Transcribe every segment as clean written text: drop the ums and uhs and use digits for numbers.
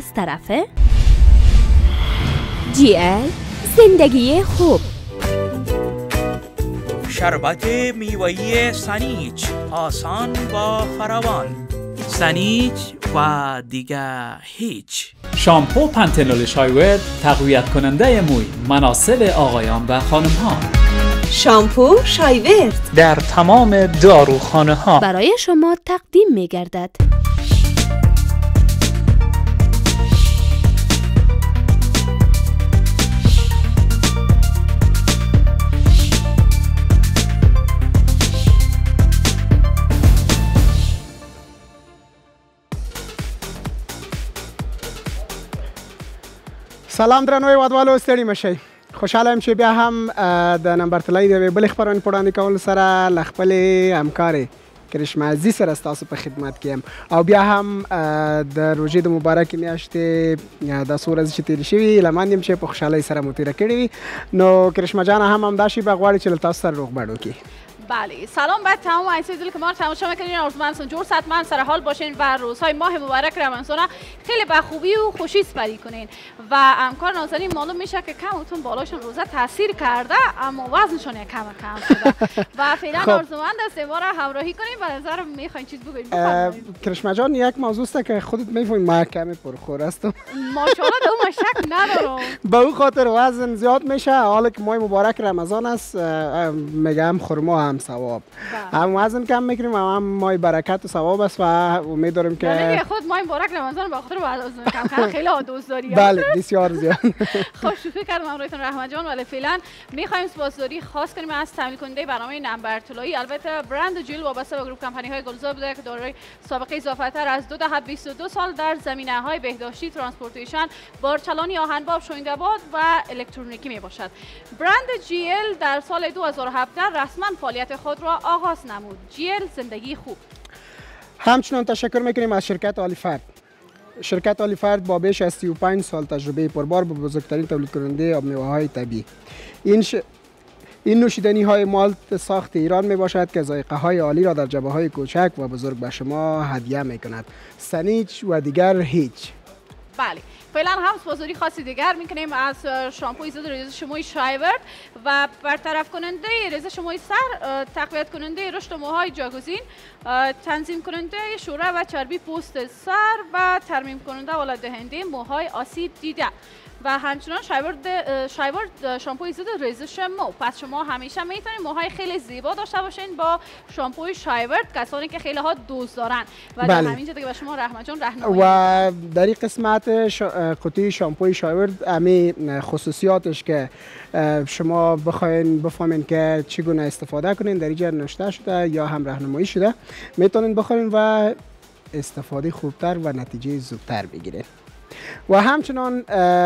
از طرف GL زندگی خوب، شربت میوه‌ای سنیج، آسان و فراوان، سنیج و دیگه هیچ. شامپو پنتنول شایورد تقویت کننده موی، مناسب آقایان و خانم ها. شامپو شایورد در تمام داروخانه ها برای شما تقدیم می گردد. سلام درنوی وادوالو ستړي مشئ. خوشحاله یم چې بیا هم د نمبرطلایی د یوې بلې خپرونې په وړاندې کولو سره له خپلې همکارې کرشمازي سره ستاسو په خدمت کې یم او بیا هم د روژې د مبارکې میاشتې دا څو ورځې چې تېرې شوي لمن یم چې په خوشحالۍ سره مو تېره کړې وي. نو کرشمه جانه هم همدا شیبه غواړي چې له تاسو سره روغبړ وکړي. بله، سلام بر تمام عزیزان دل که ما رو تماشا میکنین. آرزومندم جور صحتمند سر حال باشین و روزهای ماه مبارک رمضان خیلی به خوبی و خوشی سپری کنین. و همکار نازنین معلوم میشه که کمتون بالاشون روزه تاثیر کرده اما وزنشون یک کم شده و فعلا آرزومند است ما را همراهی کنین. به نظرم میخواین چیز بگوین. کرشمه جان یک موضوع است که خودت میفهمی ما کمی پرخور هستم. ماشاءالله به اون شک ندارم. به اون خاطر وزن زیاد میشه. حالا که ماه مبارک رمضان است میگم خرما هم ثواب، هم وزن کم میکنیم هم ماه برکت و ثواب است و امیدواریم که یعنی خود ماه مبارک رمضان به خاطر وزن کم کردن خیلی دوست داری. بله بسیار زیاد. خوب شوخی کردم همراهتون رحمت جان. ولی فعلا میخوایم سپاسگزاری خاص کنیم از تامین کننده برنامه نمبرطلایی. البته برند جیل وابسته به گروه کمپانی های گلزار بوده که دارای سابقه اضافه تر از 2 دهه 22 سال در زمینه های بهداشتی، ترانسپورتیشن، بارچلانی، آهنباب، شوینگباد و الکترونیکی می باشد. برند جیل در سال 2017 رسما فعالیت خود را آغاز نمود. جیل زندگی خوب. همچنان تشکر میکنیم از شرکت آلیفرد. شرکت آلیفرد با بیش از 35 سال تجربه پربار به بزرگترین تولید کننده آب میوه های طبیعی. این نوشیدنی های مالت ساخت ایران می باشد که ذائقه های عالی را در جبهه های کوچک و بزرگ به شما هدیه می کند. سنیج و دیگر هیچ. بله، فعلا هم سپاسگزاری خاصی دیگر میکنیم از شامپوی ضد ریزش موی شایورد و برطرف کننده ریزش موی سر، تقویت کننده رشد موهای جاگزین، تنظیم کننده شوره و چربی پوست سر و ترمیم کننده ولادت دهنده موهای آسیب دیده و همچنان شایورد شامپوی ضد ریزش مو. پس شما همیشه میتونید موهای خیلی زیبا داشته باشین با شامپوی شایورد، کسانی که خیلی ها دوست دارن و در همینجا دیگه به شما رحمت جان راهنمایی. و در این قسمت قطعه شامپوی شایورد امی خصوصیاتش که شما بخواین بفهمین که چگونه استفاده کنین در اینجا نوشته شده یا هم راهنمایی شده، میتونین بخورین و استفاده خوبتر و نتیجه زودتر بگیرین. و همچنان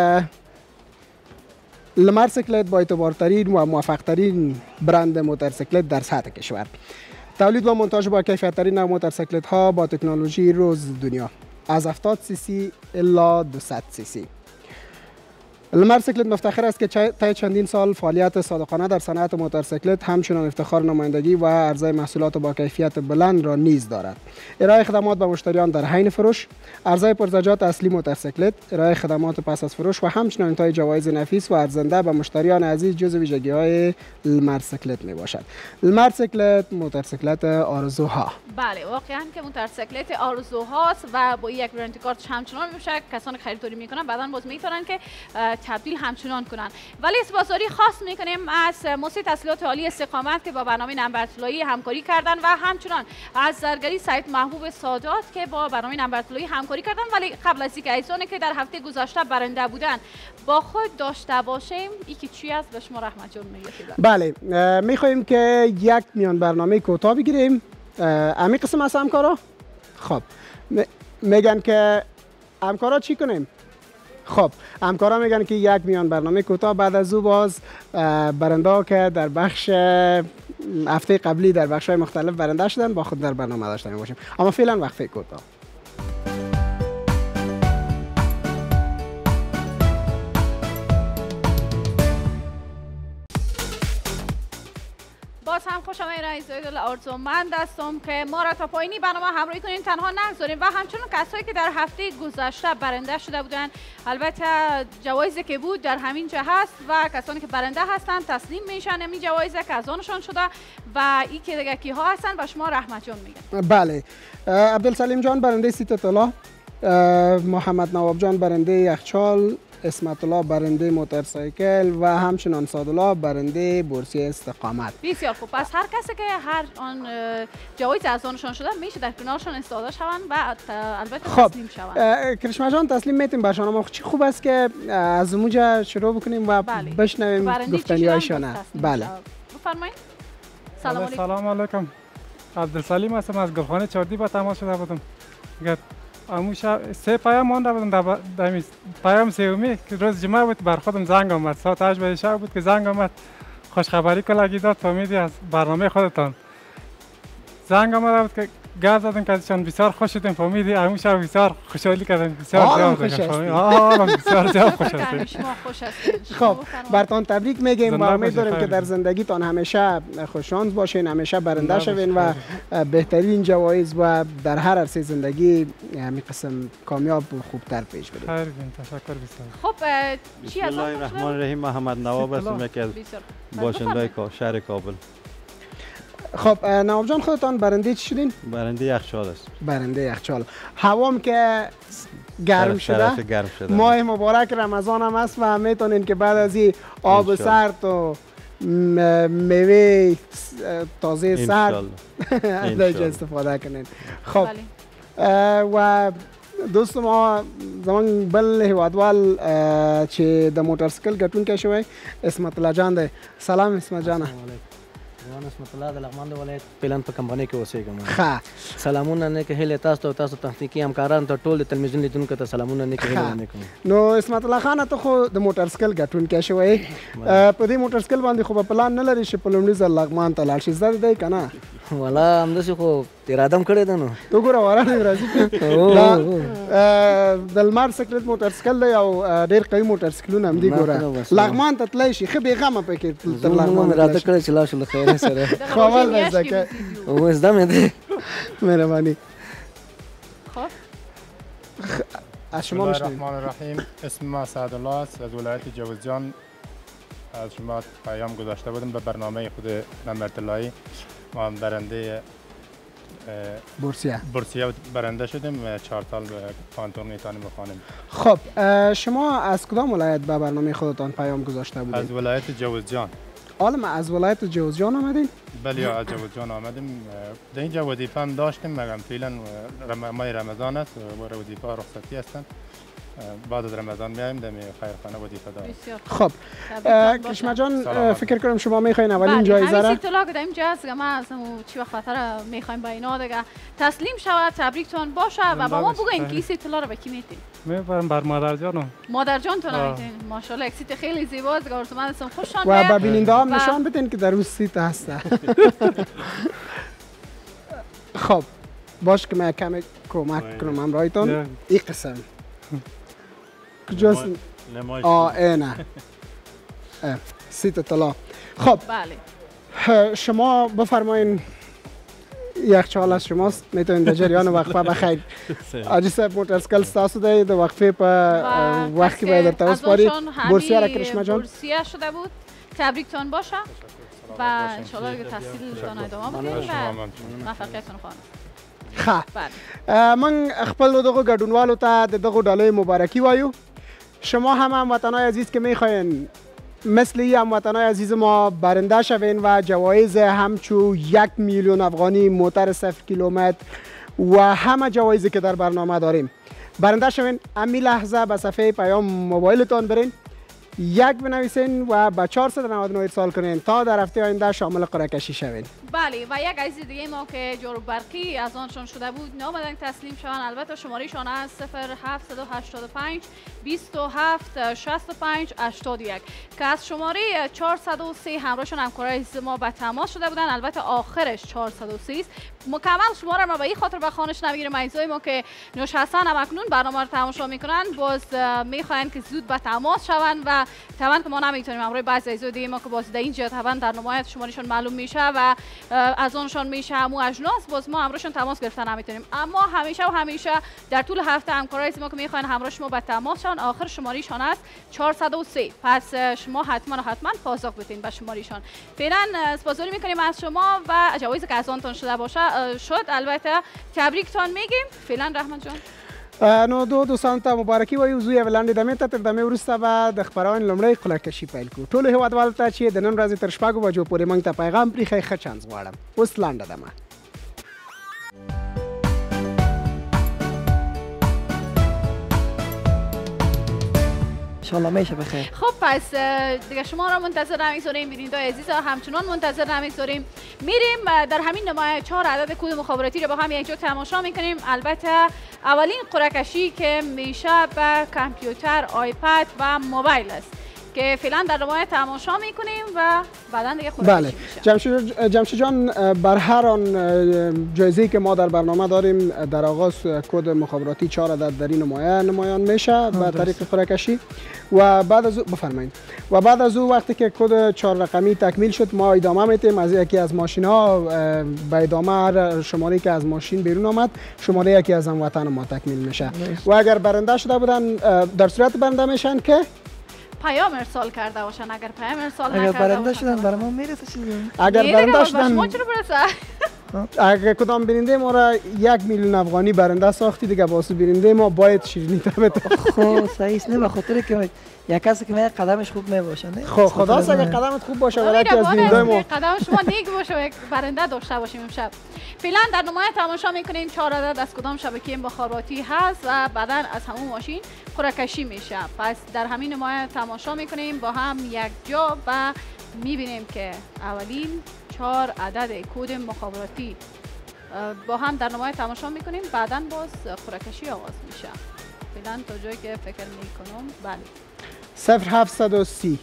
لمرسیکلت با اعتبارترین و موفقترین برند موتورسیکلت در سطح کشور. تولید و منتاج با کیفیت‌ترین موتورسیکلت ها با تکنولوژی روز دنیا از 70 سی سی الا 200 سی سی. لمرسیکلت مفتخر است که طی چندین سال فعالیت صادقانه در صنعت موتورسیکلت همچنان افتخار نمایندگی و عرضه محصولات با کیفیت بلند را نیز دارد. ارائه خدمات به مشتریان در حین فروش، عرضه پرزجات اصلی موتورسیکلت، ارائه خدمات پس از فروش و همچنین انتهای جوایز نفیس و ارزنده به مشتریان عزیز جزو ویژگی‌های لمرسیکلت میباشد. لمرسیکلت موتورسیکلت آرزوها. بله، واقعا که موتورسیکلت آرزوهاست و با یک وارنتی کارت همچنان میشه کسانی خریداری میکنن بعداً باز میتونن که تبدیل همچنان کنن. ولی سپاسگزاری خاص میکنیم از موسسه تحصیلات عالی استقامت که با برنامه نمبرطلایی همکاری کردن و همچنان از زرگری سعید محبوب سادات که با برنامه نمبرطلایی همکاری کردن. ولی قبل از اینکه عزیزانی که در هفته گذشته برنده بودن با خود داشته باشیم، یکی چی است به شما رحمت جان میگه؟ بله، میخوایم که یک میان برنامه کوتاه بگیریم. امی قسم از همکارا خب میگن که همکارا چی کنیم؟ خب همکارا میگن که یک میان برنامه کوتاه، بعد از او باز برنده ها که در بخش هفته قبلی در بخش های مختلف برنده شدن با خود در برنامه داشته باشیم. اما فعلا وقفه کوتاه. هم خوشم آمدید. آرزومند هستم که ما را تا پایانی برنامه همراهی کنین، تنها نگذاریم و همچنین کسایی که در هفته گذشته برنده شده بودن، البته جوایزی که بود در همین جا هست و کسانی که برنده هستن تسلیم میشن همین جوایز که از آنشان شده و این که دیگه کیها هستن و شما رحمت جان میگن. بله، عبدالسلیم جان برنده سیت طلا، محمد نواب جان برنده یخچال، قسمت الله برنده موتورسایکل و همچنان سادالله برنده بورسیه استقامت. بسیار خوب. پس هر کسی که هر آن جوایز از آنشان شده میشه در کنارشان استفاده شوند و البته تسلیم شوند. کرشما جان تسلیم میتیم به شما. چی خوب است که از اونجا شروع بکنیم و بشنویم گفتنی‌هایشان. بله. بفرمایید. سلام علیکم. عبدالسلیم هستم، از گلخانه چاردی با تماس شده بودم. امو شب 3 پیام مانده بودم در پیام سومی که روز جمعه بود بر خودم زنگ آمد، ساعت 8 بعد شب بود که زنگ آمد، خوشخبری کلاگی داد، فهمیدی از برنامه خودتان زنگ آمده بود که گپ زدم که ازشان بسیار خوش شدیم، فهمیدی امو شب بسیار خوشحالی کردم، بسیار زیاد بسیار زیاد خوش هستید. خب براتون تبریک میگیم و امید داریم که در زندگیتان همیشه خوششانس باشین، همیشه برنده شوین و بهترین جوایز و در هر عرصه زندگی همین قسم کامیاب و خوبتر پیش برید. خیر بین، تشکر بسیار. خب چی از بسم الله الرحمن الرحیم. محمد نواب هستم، یکی از باشنده‌های شهر کابل. خب نواب جان خودتان برنده چی شدین؟ برنده یخچال است. برنده یخچال. هوام که گرم شده، ماه مبارک رمضان هم است و میتونین که بعد از این آب سرد و میوه تازه سرد ازش استفاده کنین. خب و دوست ما زمان بل هوادوال چې د موټرسایکل ګټونکی شوی اسمت الله جان دی. سلام اسمت جان. زه اسمت الله د لغمان د ولایت پیلان په کمپنۍ کې اوسېږم. ښه سلامونه نه کې هیله تاسو ته تاسو تخنیکي همکارانو ته ټول د تلویزیون لیدونکو ته سلامونه نه کې هیله نه کوم. نو اسمت الله خان ته خو د موټرسایکل ګټونکی شوی، په دې موټرسایکل باندې خو په پلان نه لري چې په لومړي ځل لغمان ته لاړ شي، زده دی که نه؟ والا همداسې خو اراده م کړې ده نو. تو ګوره ورانې راځي د لمر سکرت موټرسایکل دی او ډېر قوي موټرسایکلونه هم دي. ګوره لغمان ته تللی شي، ښه بېغمه پکې تر لغمان اراده کړې چې لاړ شو له خیره سره. خو اول به زده که اوس زده مې دی. مهرباني. خب از شما میشنویم. بسم الله الرحمن الرحیم. اسم ما سعدالله است، از ولایت جوزجان. از شما پیام گذاشته بودم به برنامه خود نمبرطلایی. ما هم برنده بورسیه برنده شدیم، 4 سال به پانتون میتونیم بخوانیم. خب شما از کدام ولایت به برنامه خودتان پیام گذاشته بودید؟ از ولایت جوزجان. حالا از ولایت جوزجان آمدین؟ بله از جوزجان آمدیم. در اینجا وظیفه هم داشتیم، مگم فعلا ماه رمضان است و وظیفه رخصتی هستند. بعد از رمضان میایم در خیرخانه وظیفه داریم. خب کرشما جان فکر کنم شما میخواین اولین جایزه را اطلاع بدیم جاست که ما از چی وقت خاطر میخوایم با اینا دیگه تسلیم شود، تبریکتون باشه و با ما بگوین که این اطلاع رو به کی میدین؟ میبرم بر مادر جانم. مادر جان تو نمیدین؟ ماشاءالله یک سیت خیلی زیباست که آرزومند هستم خوششان و به بیننده هم نشان بدین که در اون سیت هسته. خب باش که من کمی کمک کنم همراهیتون. این قسم کجاست؟ اینه سیت طلا. خب بله شما بفرمایین، یخچال از شماست، میتونید در جریان وقفه بخیر. آجی صاحب موتورسایکل ستاسو دی، در وقفه په وقت که باید در تاسپاری بورسیه را کرشما جان بورسیه شده بود. تبریکتون باشه و انشاءالله که تحصیلتان ادامه بدین و موفقیتتون خواهد. من خپل دغه ګډونوالو ته د دغه ډالۍ مبارکي وایو. شما هم هموطنای عزیز که میخواین مثل این هموطنای عزیز ما برنده شوین و جوایز همچو 1 میلیون افغانی، موتر 0 کیلومتر و همه جوایزی که در برنامه داریم برنده شوین، امی لحظه به صفحه پیام موبایلتان برین، 1 بنویسین و به 499 ارسال کنین تا در هفته آینده شامل قرعه کشی شوین. بله و یک عزیز دیگه ما که جور برقی از آنشان شده بود نامدن تسلیم شوند. البته شمارهشان از 0785 27 65 81 که از شماره 403 همراهشون همکارای ما به تماس شده بودن. البته آخرش 403 است. مکمل شماره ما به این خاطر به خانش نمیگیریم. عزیزای ما که نشستن هم اکنون برنامه رو تماشا میکنن باز میخواین که زود به تماس شوند و و طبعا که ما نمیتونیم امروز بعضی از دیگه ما که باز در اینجا طبعا در نمایش شمارهشون معلوم میشه و از اونشون میشه همو اجناس، باز ما امروزشون تماس گرفتن نمیتونیم. اما همیشه و همیشه در طول هفته همکارای ما که میخواین همراه شما به تماس شون، آخر شمارهشون است 403. پس شما حتما پاسخ بدین به شمارهشون. فعلا سپاسگزاری میکنیم از شما و جوایزی که از آنتون شده باشه شد. البته تبریکتان میگیم. فعلا رحمت جان. نو دوستان ته مبارکي وایو. زه یو لاندې دمې ته تر دمې وروسته به د خپرونې لومړی قلعه کشي پیل کړو. ټولو هېوادوالو ته چې د نن ورځې تر شپږو بجو پورې موږ ته پیغام پرېښی ښه چانس غواړم. اوس لنډه دمه. انشالله میشه بخیر. خب پس دیگه شما را منتظر نمیگذاریم، بینندگان عزیز همچنان منتظر نمیگذاریم. میریم در همین نمایش 4 عدد کد مخابراتی رو با هم یک جا تماشا میکنیم. البته اولین قرعه کشی که میشه به کامپیوتر، آیپد و موبایل است که فعلا در نمایش تماشا میکنیم و بعدا دیگه قرعه بله. کشی میشه. جمشید جان، بر هر آن جایزه‌ای که ما در برنامه داریم در آغاز کد مخابراتی 4 عدد در این نمایان میشه به طریق قرعه کشی و بعد از بفرمایید و بعد از او وقتی که کد 4 رقمی تکمیل شد ما ادامه میتیم از یکی از ماشین ها به ادامه هر شماره که از ماشین بیرون آمد شماره یکی از هموطن ما تکمیل میشه و اگر برنده شده بودن در صورت برنده میشن که پیام ارسال کرده باشن. اگر پیام ارسال اگر نکرده برنده باشن شدن برای ما میرسه چیزی. اگر برنده شدن شما چرا برسه؟ اگر کدام بیننده ما را 1 میلیون افغانی برنده ساختی دیگه واسه بیننده ما باید شیرینی تبت. خب صحیح است. نه به خاطر که یک کسی که قدمش خوب میباشه. نه خب خدا اگر قدمت خوب باشه ولی که از بیننده ما قدم شما نیک باشه و یک برنده داشته باشیم امشب. فعلا در نمایش تماشا میکنیم 4 عدد از کدام شبکه مخابراتی هست و بعدا از همون ماشین قرعه کشی میشه. پس در همین نمایش تماشا میکنیم با هم یک جا و میبینیم که اولین 4 عدد کد مخابراتی با هم در نمایش تماشا میکنیم. بعدا باز قرعه کشی آغاز میشه. فعلا تا جایی که فکر میکنم بله 0730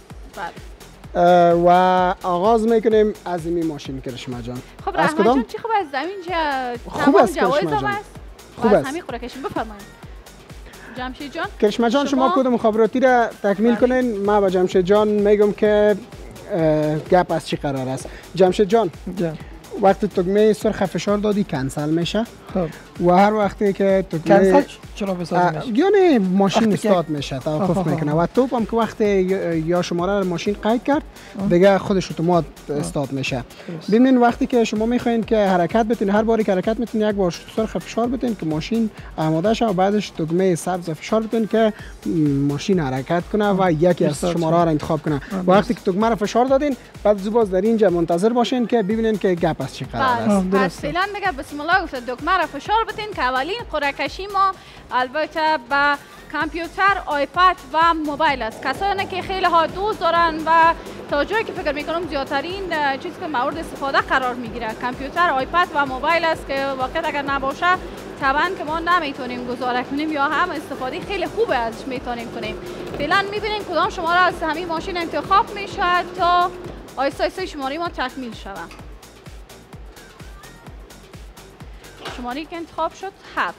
بله و آغاز میکنیم از این ماشین کرشمه جان. خب رحمت جان چی خوب از زمین خوب است جوایز هم جان. است. خوب است. همین قرعه کشی بفرمایید. جمشید جان کرشمه جان شما کد مخابراتی را تکمیل کنین. ما با جمشید جان میگم که گپ از چی قرار است. جمشید جان وقتی تکمه سرخ فشار دادی کنسل میشه. خب و هر وقتی که تکمه کنسل چرا بسازی میشه؟ یعنی ماشین استارت میشه توقف میکنه و توپ هم که وقتی یا شماره ماشین قید کرد دیگه خودش اتومات استارت میشه. ببینین وقتی که شما میخواین که حرکت بتین هر باری که حرکت میتین یک بار سرخ فشار بدین که ماشین آماده شه و بعدش تکمه سبز فشار بدین که ماشین حرکت کنه و یکی از شماره را انتخاب کنه. وقتی که تکمه را فشار دادین بعد زوباز در اینجا منتظر باشین که ببینین که گپ از چی قرار است. پس فعلا دیگه بسم الله گفت دکمه را فشار بدین که اولین قرعه کشی ما البته با کامپیوتر، آیپد و موبایل است. کسانی که خیلی ها دوست دارن و تا جایی که فکر میکنم زیادترین چیزی که مورد استفاده قرار میگیره کامپیوتر، آیپد و موبایل است که واقعا اگر نباشه طبعا که ما نمیتونیم گزاره کنیم یا هم استفاده خیلی خوبه ازش میتونیم کنیم. فعلا میبینیم کدام شماره از همین ماشین انتخاب میشه تا آیسته آیسته شماره ما تکمیل شود. شماره که انتخاب شد 7.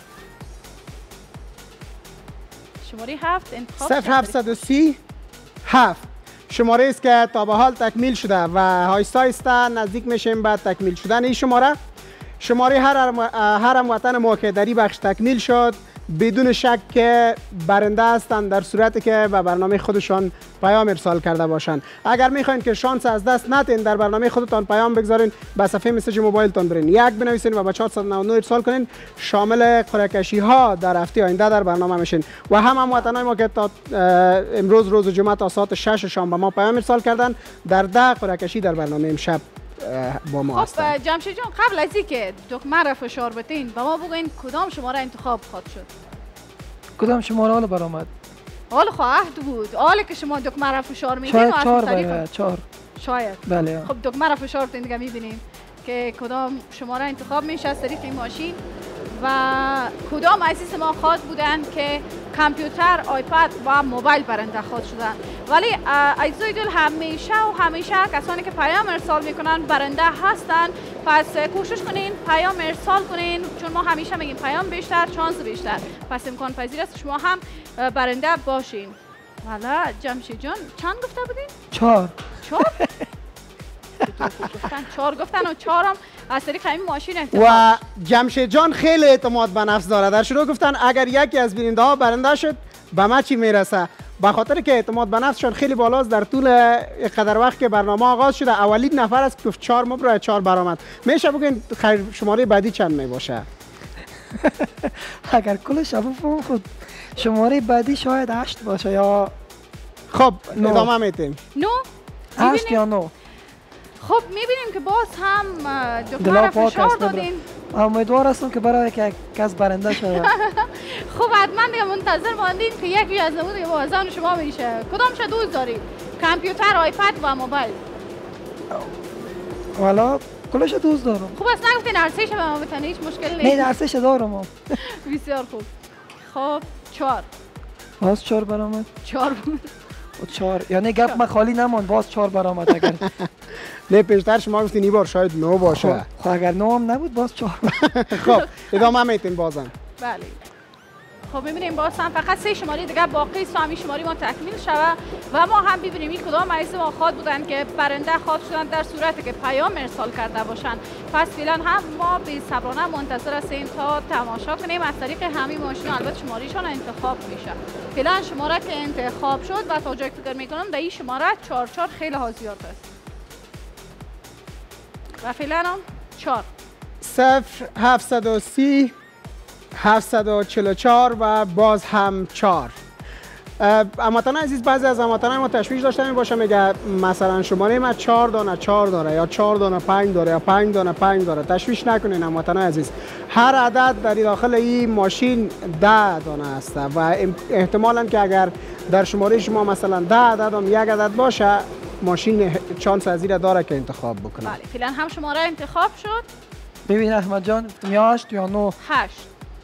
شماره 7 انتخاب 0730 7 شماره است که تا به حال تکمیل شده و آهسته آهسته نزدیک میشیم به تکمیل شدن این شماره هر هموطن ما که در این بخش تکمیل شد بدون شک که برنده هستند در صورتی که به برنامه خودشان پیام ارسال کرده باشند. اگر میخواین که شانس از دست ندین در برنامه خودتان پیام بگذارین به صفحه مسیج موبایلتان برین یک بنویسین و به 499 ارسال کنین شامل قرعه کشی ها در هفته آینده در برنامه میشین و هموطنان ما که تا امروز روز جمعه تا ساعت 6 شام به ما پیام ارسال کردن در 10 قرعه کشی در برنامه امشب با ما هستند. خب جمشید جان قبل از اینکه دکمه را فشار بدین به ما بگوین کدام شماره انتخاب خواهد شد. کدام شماره حالا برآمد؟ حالا خواهد بود. حالا که شما دکمه را فشار میدین و از طریق 4 شاید. بله. خب دکمه را فشار بدین دیگه میبینیم که کدام شماره انتخاب میشه از طریق این ماشین و کدام عزیز ما خواهد بودن که کامپیوتر، آیپد و موبایل برنده خواهد شدن. ولی عزیزای دل همیشه کسانی که پیام ارسال میکنن برنده هستن. پس کوشش کنین پیام ارسال کنین چون ما همیشه میگیم پیام بیشتر چانس بیشتر. پس امکان پذیر است شما هم برنده باشین. بله جمشید جان چند گفته بودین؟ 4. 4 4 گفتن و 4 هم از طریق همین ماشین انتخاب. و جمشید جان خیلی اعتماد به نفس داره. در شروع گفتن اگر یکی از بیننده ها برنده شد به ما چی میرسه؟ به خاطر که اعتماد به نفسشون خیلی بالاست. در طول قدر وقت که برنامه آغاز شده اولین نفر است که گفت 4 مبر 4 برآمد. میشه بگین شماره بعدی چند می باشه؟ اگر کل شفاف خود شماره بعدی شاید 8 باشه یا خب ادامه میتیم. 9 8 یا 9. خب میبینیم که باز هم دکتر فشار دادین. امیدوار هستم که برای که کس برنده شود. خب حتما دیگه منتظر ماندین که یکی از نمود که بازان شما میشه. کدام چه دوست دارید؟ کامپیوتر، آیپد و موبایل؟ والا کلش دوست دارم. خوب است نگفتین ارزش به ما بتنه هیچ مشکل نیست. نه ارزش دارم. بسیار خوب. خب 4 باز 4 برآمد. 4 بود. 4 یعنی گپ ما خالی نموند باز 4 برآمد. اگر نه پیشتر شما گفتین این بار شاید 9 باشه. خب اگر 9 هم نبود باز 4. خب ادامه میتیم بازم. بله. خب میبینیم باز هم فقط 3 شماره دیگه باقی است. همین شماره ما تکمیل شود و ما هم ببینیم این کدام عزیز ما خواد بودن که برنده خواد شدن در صورتی که پیام ارسال کرده باشن. پس فعلا هم ما به صبرانه منتظر هستیم تا تماشا کنیم از طریق همین ماشین. البته شمارهشان انتخاب میشه. فعلا شماره که انتخاب شد و تا جایی که فکر میکنم در این شماره 44 خیلی ها زیاد است. و فعلا هم 4 0730 744 و باز هم 4. هموطنان عزیز بعضی از هموطنان ما تشویش داشته می باشه میگه مثلا شماره ما 4 دانه 4 داره یا 4 دانه 5 داره یا 5 دانه 5 داره. تشویش نکنین هموطنان عزیز. هر عدد در داخل این ماشین 10 دانه است و احتمالاً که اگر در شماره شما مثلا 10 عدد هم یک عدد باشه ماشین چانس از این داره که انتخاب بکنه. بله فعلا هم شماره انتخاب شد. ببین احمد جان یا 8 یا 9. 8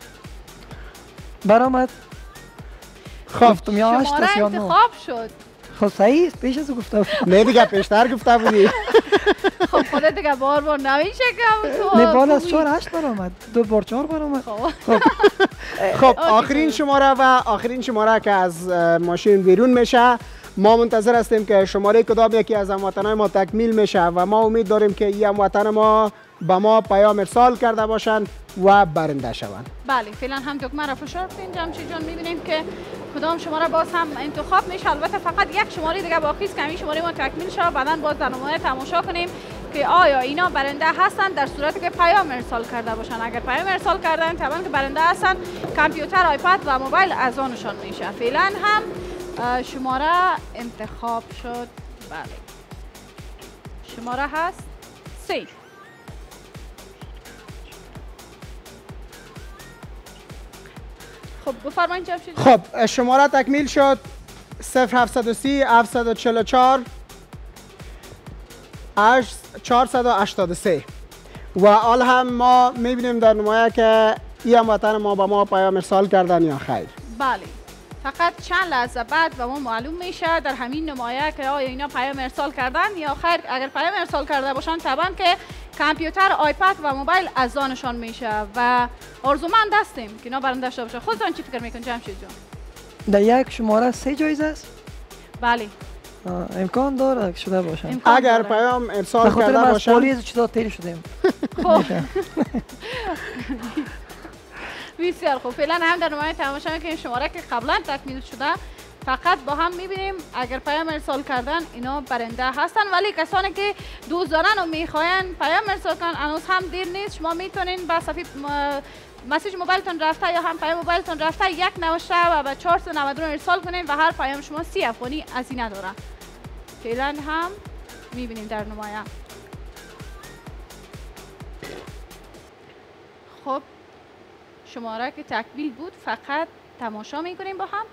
برآمد. خب یا 8 شماره یا 9 انتخاب شد. خب صحیح است پیش از گفته نه دیگه پیشتر گفته بودی. خب خودت دیگه بار بار نمیشه که تو نه بالا از 4 8 برآمد 2 بار 4 برآمد. خب آخرین شماره که از ماشین بیرون میشه. ما منتظر هستیم که شماره کدام یکی از هموطنان ما تکمیل میشه و ما امید داریم که این هموطن ما به ما پیام ارسال کرده باشند و برنده شوند. بله فعلا هم دکمه را فشار کنین جمشید جان. میبینیم که کدام شماره باز هم انتخاب میشه. البته فقط یک شماره دیگه باقی است که همین شماره ما تکمیل شود. بعداً باز در نمایش تماشا کنیم که آیا اینا برنده هستند در صورتی که پیام ارسال کرده باشن. اگر پیام ارسال کردن طبعا که برنده هستند کامپیوتر، آیپد و موبایل از آنشان میشه. فعلا هم شماره انتخاب شد. بله شماره هست 3. خب بفرمایید جمشید. خب شماره تکمیل شد 0730 744 483 و حال هم ما میبینیم در نمایه که این هموطن ما به ما پیام ارسال کردن یا خیر. بله فقط چند لحظه بعد به ما معلوم میشه در همین نمایه که آیا اینا پیام ارسال کردن یا خیر. اگر پیام ارسال کرده باشن طبعا که کامپیوتر، آیپد و موبایل از آنشان میشه و آرزومند هستیم که اینا برنده شده باشه. خودتون چی فکر میکنید جمشید جان؟ در یک شماره 3 جایزه است؟ بله امکان داره که شده باشه. اگر پیام ارسال کرده باشه بخاطر از چیزا تیر شدیم. خب بسیار خوب. فعلا هم در نمایش تماشا میکنیم شماره که قبلا تکمیل شده. فقط با هم میبینیم اگر پیام ارسال کردن اینا برنده هستن. ولی کسانی که دوست دارن و میخواین پیام ارسال کنن هنوز هم دیر نیست. شما میتونین با صفحه مسیج موبایلتون رفته یا هم پیام موبایلتون رفته 1 نوشته و به 499 ارسال کنین و هر پیام شما 30 افغانی هزینه داره. فعلا هم میبینیم در نمایه. خب شماره که تکمیل بود فقط تماشا میکنیم با هم.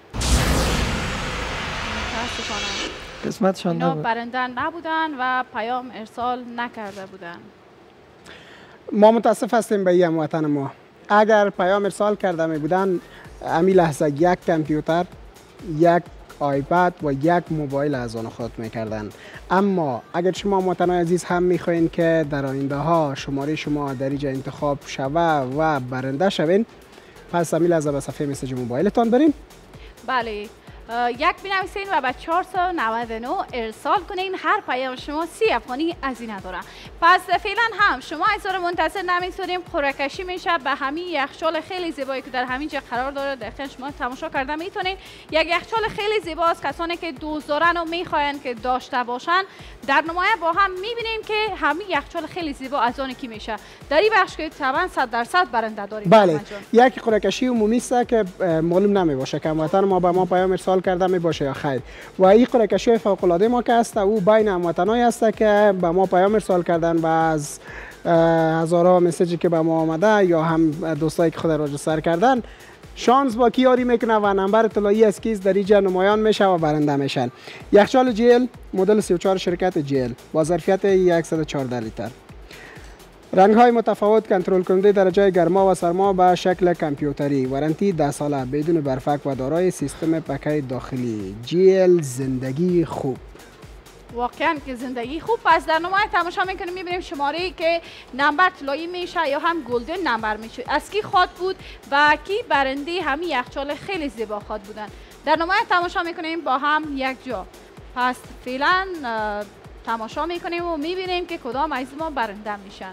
قسمتشان اینا نبود. برنده نبودن و پیام ارسال نکرده بودن. ما متاسف هستیم به این هموطن ما. اگر پیام ارسال کرده می بودن امی لحظه یک کامپیوتر، یک آیپد و یک موبایل از آن خود میکردن. اما اگر شما هموطنان عزیز هم میخواین که در آینده ها شماره شما در اینجا انتخاب شوه و برنده شوین، پس امی لحظه به صفحه مسیج موبایلتان برین. بله یک بنویسین و به 499 ارسال کنین. هر پیام شما 30 افغانی هزینه داره. پس فعلا هم شما ایزار منتظر نمیتونیم، قرعه‌کشی میشه به همین یخچال خیلی زیبایی که در همین جا قرار داره. دقیقاً شما تماشا کرده میتونین. یک یخچال خیلی زیباست. کسانی که دوست دارن و میخواین که داشته باشن در نمایه با هم میبینیم که همین یخچال خیلی زیبا از آن کی میشه. در این بخش که طبعا 100% برنده داریم. بله، یک قرعه‌کشی عمومی است که معلوم نمیباشه که هموطن ما به ما پیام ارسال کرده میباشه یا خیر. و این قرعه‌کشی فوق العاده ما که است او بین هموطنایی است که به ما پیام ارسال کردن و از هزارها مسیجی که به ما آمده یا هم دوستایی که خود را رجستر کردن شانس با کی یاری میکنه و نمبر طلایی از کیس در اینجا نمایان میشه و برنده میشن. یخچال جیل مدل 34 شرکت جیل با ظرفیت 114 لیتر. رنگ های متفاوت، کنترل کننده درجه گرما و سرما به شکل کامپیوتری، وارنتی 10 ساله بدون برفک و دارای سیستم پکه داخلی. جیل زندگی خوب. واقعا که زندگی خوب. پس در نمایه تماشا میکنیم میبینیم شماره که نمبر طلایی میشه یا هم گلدن نمبر میشه از کی خواد بود و کی برنده همین یخچال خیلی زیبا خواد بودن. در نمایه تماشا میکنیم با هم یک جا. پس فعلا تماشا میکنیم و میبینیم که کدام از ما برنده میشن.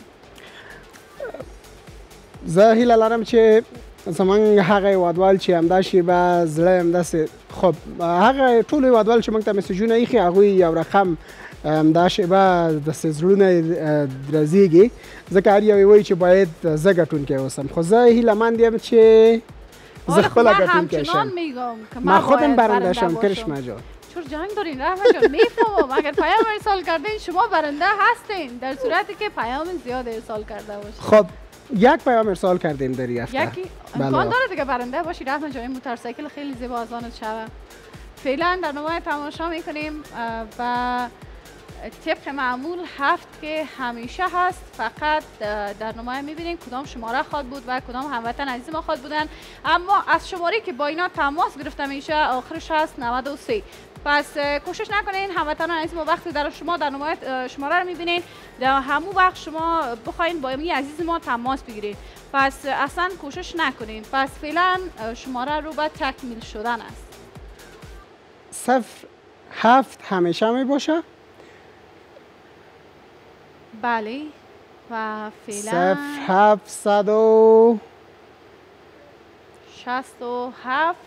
زهیل لرم چه زمان حق وادوال چی هم داشتی به زله هم دست. خب حق طول وادوال چه منگتا مسیجون ایخی اگوی یا رقم داشتی به دست زلون درزیگی زکر یاوی چه باید زگتون که واسم. خب زهیل من دیم چه زخبلا گتون که شم. من خودم برنده شم کرش مجا. چور جنگ دارین رحمت جان میفهمم. اگر پیام ارسال کردین شما برنده هستین در صورتی که پیام زیاد ارسال کرده باشین. خب یک پیام ارسال کردیم در این هفته. یکی امکان داره دیگه برنده باشی. رحمت جان این موتورسیکل خیلی زیبا از آنت شوه. فعلا در نمایه تماشا میکنیم و طبق معمول هفت که همیشه هست. فقط در نمایه میبینیم کدام شماره خواد بود و کدام هموطن عزیز ما خواد بودن. اما از شماره که با اینا تماس گرفته میشه آخرش هست 93. پس کوشش نکنین هموطنان عزیز ما وقتی در شما در نمایه شماره رو میبینین در همون وقت شما بخواین با این عزیز ما تماس بگیرید. پس اصلا کوشش نکنین. پس فعلا شماره رو به تکمیل شدن است. 07 همیشه می باشه؟ بله و فعلا 0767.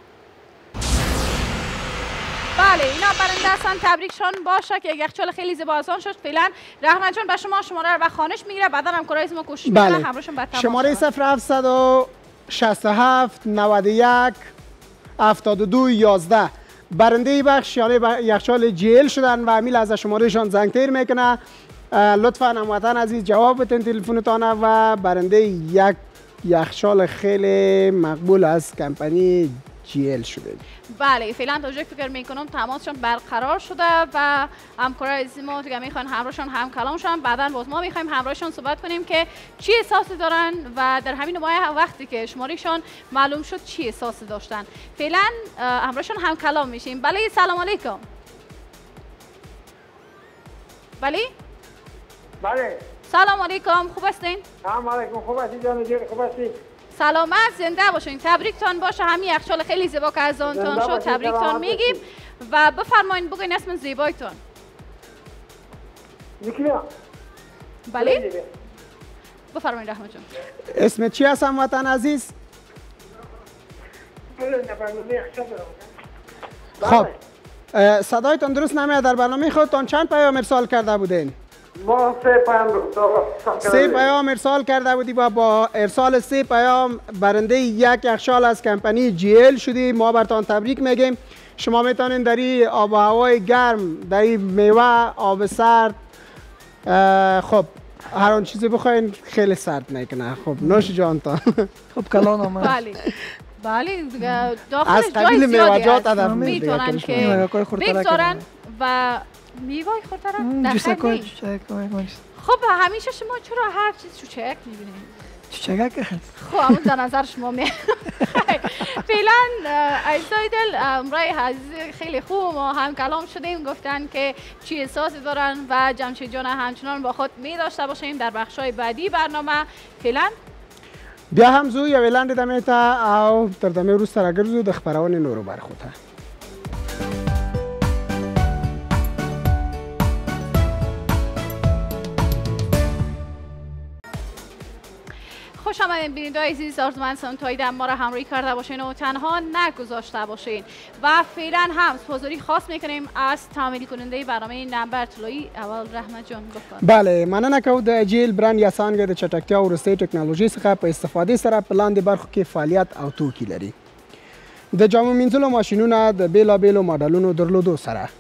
بله اینا برنده هستن. تبریکشان باشه که یخچال خیلی زیبا آسان شد. فعلا رحمت جان به شما شماره رو به خانش میگیره. بعدا هم کارهای ما کوشش میکنه همراهشون به تماس. شماره 0767 91 72 11 برنده بخش یخچال جیل شدن و امیل از شمارهشان زنگ تیر میکنه. لطفا هموطن عزیز جواب بتین تلفنتانه و برنده یک یخچال خیلی مقبول از کمپانی جیل شده. بله فعلا توجه فکر میکنم تماسشون برقرار شده و همکارای عزیز ما دیگه میخوان همراهشون هم کلامشون. بعدا باز ما میخوایم همراهشون صحبت کنیم که چی احساسی دارن و در همین نمایه وقتی که شمارهشون معلوم شد چی احساسی داشتن. فعلا همراهشون هم کلام میشیم. بله سلام علیکم. بله بله سلام علیکم. خوب هستین؟ سلام علیکم. خوب هستین جان جیل؟ خوب هستین؟ سلامت زنده باشین. تبریکتان باشه همین یخچال خیلی زیبا که از آنتان شد. تبریکتان میگیم و بفرمایید بگین اسم زیبایتون. میکریا. بله بفرمایید رحمت جان. اسم چی هست هموطن عزیز؟ خب صدایتان درست نمیاد. در برنامه خودتان چند پیام ارسال کرده بودین؟ ما 3 پیام ارسال کرده بودی و با ارسال 3 پیام برنده یک یخچال از کمپانی جیل شدی. ما برتان تبریک میگیم. شما میتونین در این آب و هوای گرم، در این میوه، آب سرد، خب هر آن چیزی بخواین خیلی سرد میکنه. خب نوش جانتان. خب کلان آمد. بله بله داخلش از قبیل میوه‌جات هدف میتونن که بگذارن و میوه خورتره داخلی. خب همیشه شما چرا هر چیز چوچک میبینید؟ چوچک هست. خب همون در نظر شما میاد. فعلا عزیزای دل امرای عزیز خیلی خوب ما هم کلام شدیم گفتن که چی احساسی دارن و جمشید جان همچنان با خود می داشته باشیم در بخشای بعدی برنامه. فعلا بیا همزو یا ویلند دمیتا او تر دمی روز ترگر زو د خبرونه نورو برخوته. آمدین بینندگان عزیز، آرزومندم تا این ما را همراهی کرده باشین و تنها نگذاشته باشین و فعلا هم سپاسگزاری خاص میکنیم از تامین کننده برنامه نمبرطلایی. اول رحمت جان گفتن بله مننه که د جیل برند یا څانګه د چټکتیا او وروستۍ ټکنالوژي څخه په استفادې سره په لاندې برخو کې فعالیت او توکي لري. د جامو مینځلو ماشینونه د بیلابیلو ماډلونو درلودو سره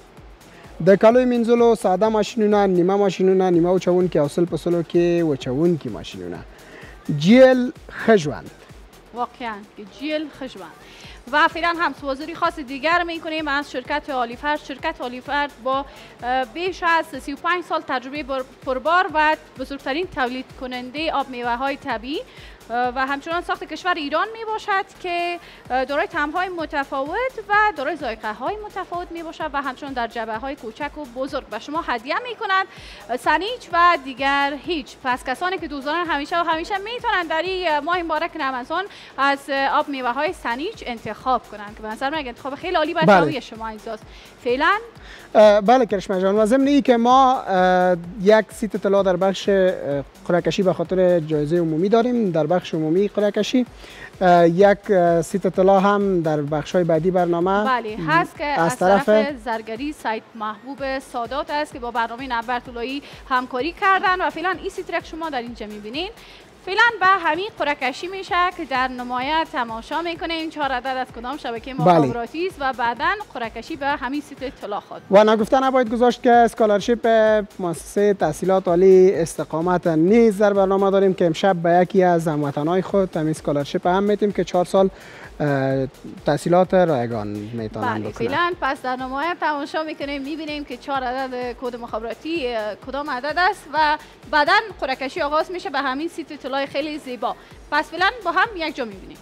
د کالو مینځلو ساده ماشینونه، نیمه ماشینونه، نیمه وچونکي او سل په سلو کې وچونکي ماشینونه. جیل ښه ژوند، واقعا جیل ښه ژوند. و فعلا هم سپاسگزاری خاص دیگر میکنیم از شرکت آلیفرد. شرکت آلیفرد با بیش از 35 سال تجربه پربار و بزرگترین تولید کننده آب میوه های طبیعی و همچنان ساخت کشور ایران می باشد که دارای طعم‌های متفاوت و دارای ذائقه‌های متفاوت می باشد و همچنان در جعبه‌های کوچک و بزرگ و شما هدیه می کند سنیچ و دیگر هیچ. پس کسانی که دوستان همیشه و همیشه میتونن در این ماه مبارک رمضان از آب میوه های سنیچ انتخاب کنند که به نظر من انتخاب خیلی عالی برای شما عزیزاست. فعلا بله کرشمه جان، و ضمن ای که ما یک سیت طلا در بخش قرعه‌کشی به خاطر جایزه عمومی داریم، در بخش عمومی قرعه‌کشی یک سیت طلا هم در بخش‌های بعدی برنامه بله هست که از طرف زرگری سایت محبوب سادات است که با برنامه نمبرطلایی همکاری کردن و فعلا این سیت را شما در اینجا می‌بینید. فعلا به همین قرعه‌کشی میشه که در نمایه تماشا میکنین 4 عدد از کدام شبکه مخابراتی است و بعدا قرعه‌کشی به همین سیت طلا خواهد. و نگفته نباید گذاشت که اسکالرشیپ مؤسسه تحصیلات عالی استقامت نیز در برنامه داریم که امشب به یکی از هموطنان خود همین اسکالرشیپ هم میتیم که 4 سال تحصیلات رایگان میتونن بله فعلا پس در نمایه تماشا میکنیم میبینیم که 4 عدد کد مخابراتی کدام عدد است و بعدا قرعه‌کشی آغاز میشه به همین سیت طلای خیلی زیبا. پس فعلا با هم یک جا میبینیم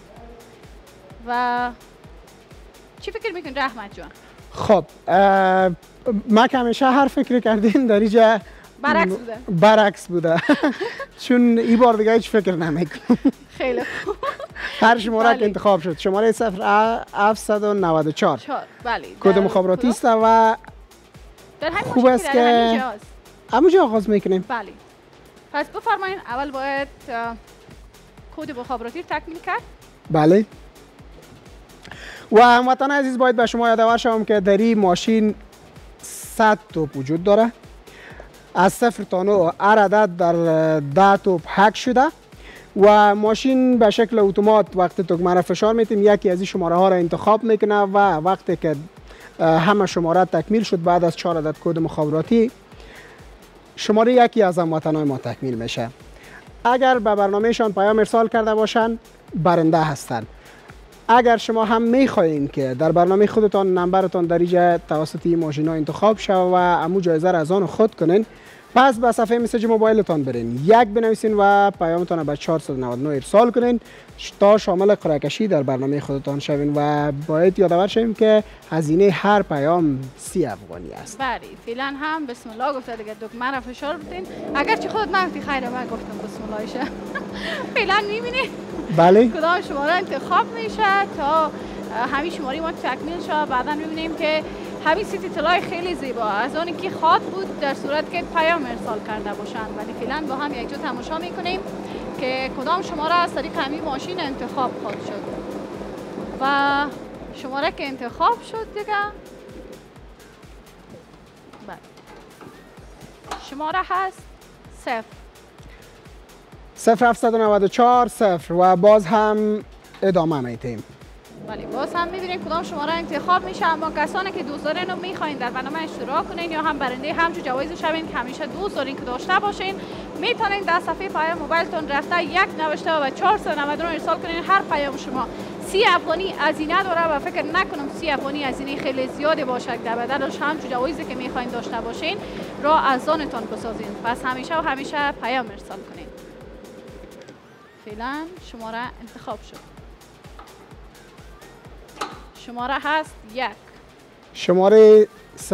و چی فکر میکنید رحمت جان؟ خب ما که همیشه هر فکر کردیم در اینجا برعکس بوده چون این بار دیگه هیچ فکر نمیکنم. خیلی خوب. هر شماره که انتخاب شد شماره 0794 بله کد مخابراتی است و خوب است که همونجا آغاز میکنیم. بله پس بفرمایید اول باید کد مخابراتی رو تکمیل کرد. بله و هموطنان عزیز باید به شما یادآور شوم که در این ماشین 100 توپ وجود داره. از 0 تا 9 هر عدد در 10 توپ هک شده و ماشین به شکل اتومات وقتی دکمه را فشار میتیم یکی از این شماره ها را انتخاب میکنه و وقتی که همه شماره تکمیل شد بعد از 4 عدد کد مخابراتی شماره یکی از هموطنان ما تکمیل میشه. اگر به برنامهشان پیام ارسال کرده باشن برنده هستند. اگر شما هم میخواین که در برنامه خودتان نمبرتان در اینجا توسط این ماشینا انتخاب شود و امو جایزه را از آن خود کنین پس به صفحه مسیج موبایلتان برین یک بنویسین و پیامتان به 499 ارسال کنین تا شامل قرعه‌کشی در برنامه خودتان شوین و باید یادآور شویم که هزینه هر پیام 30 افغانی است. بله فعلا هم بسم الله گفته دیگه دکمه را فشار بدین اگرچه خودت نگفتی خیره من گفتم بسم الله شه. فعلا میبینید بله کدام شماره انتخاب میشه تا همین شماره ما تکمیل شه. بعدا میبینیم که همین سیتی طلای خیلی زیبا از آنی که خواد بود در صورت که پیام ارسال کرده باشند. ولی فعلا با هم یک جا تماشا میکنیم که کدام شماره از طریق همین ماشین انتخاب خواهد شد و شماره که انتخاب شد دیگه بله شماره هست 0794 0 و باز هم ادامه میتیم. ولی باز هم می‌بینید کدام شماره انتخاب میشه. اما کسانی که دوست دارین و میخواین در برنامه اشتراک کنین یا هم برنده همچون جوایز شوین که همیشه دوست دارین که داشته باشین میتونین در صفحه پیام موبایلتون رفته یک نوشته و 499 ارسال کنین. هر پیام شما 30 افغانی هزینه داره و فکر نکنم 30 افغانی هزینه خیلی زیادی باشه که در بدلش همچون جوایزی که میخواین داشته باشین را از آنتون بسازین. پس همیشه و همیشه پیام ارسال کنین. فعلا شماره انتخاب شد. شماره هست 1 شماره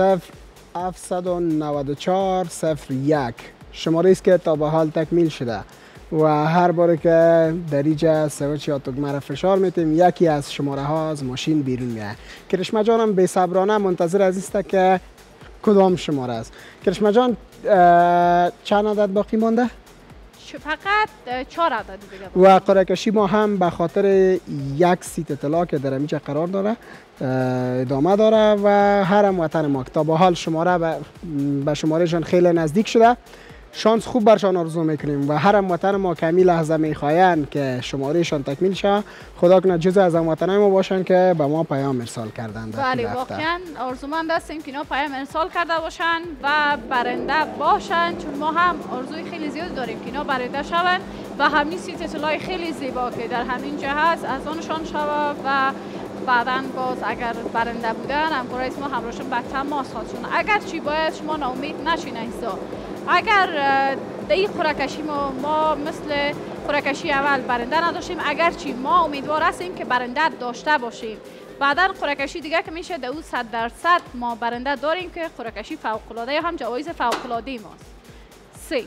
0794 01 شماره است که تا به حال تکمیل شده و هر بار که در اینجا سویچ یا دکمه را فشار میتیم یکی از شماره ها از ماشین بیرون میاد. کرشمه جانم بی صبرانه منتظر است که کدام شماره است. کرشمه جان چند عدد باقی مانده؟ فقط 4 عدد دیگه و قرعه کشی ما هم به خاطر یک سیت طلا که در اینجا قرار داره ادامه داره و هر وطن ما تا به حال شماره به شمارهشان خیلی نزدیک شده، شانس خوب برشان آرزو میکنیم و هر وطن ما کمی لحظه میخواین که شمارهشان تکمیل شه، خدا کنه جزء از وطنای ما باشن که به ما پیام ارسال کردند. بله واقعا آرزومند هستیم که اینا پیام ارسال کرده باشن و برنده باشن، چون ما هم آرزوی خیلی زیاد داریم که اینا برنده شون و همین سیت طلای خیلی زیبا که در همین جهه هست از آنشان شود و بعداً باز اگر برنده بودن همکارای ما همراهشون به تماس خواهد. اگر چی باید شما ناامید نشین ایسا. اگر در این قرعه‌کشی ما مثل قرعه‌کشی اول برنده نداشتیم، اگر چی ما امیدوار هستیم که برنده داشته باشیم. بعداً قرعه‌کشی دیگه که میشه در اون 100% ما برنده داریم که قرعه‌کشی فوق‌العاده یا هم جوایز فوق‌العاده ماست. 3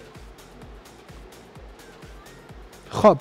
خب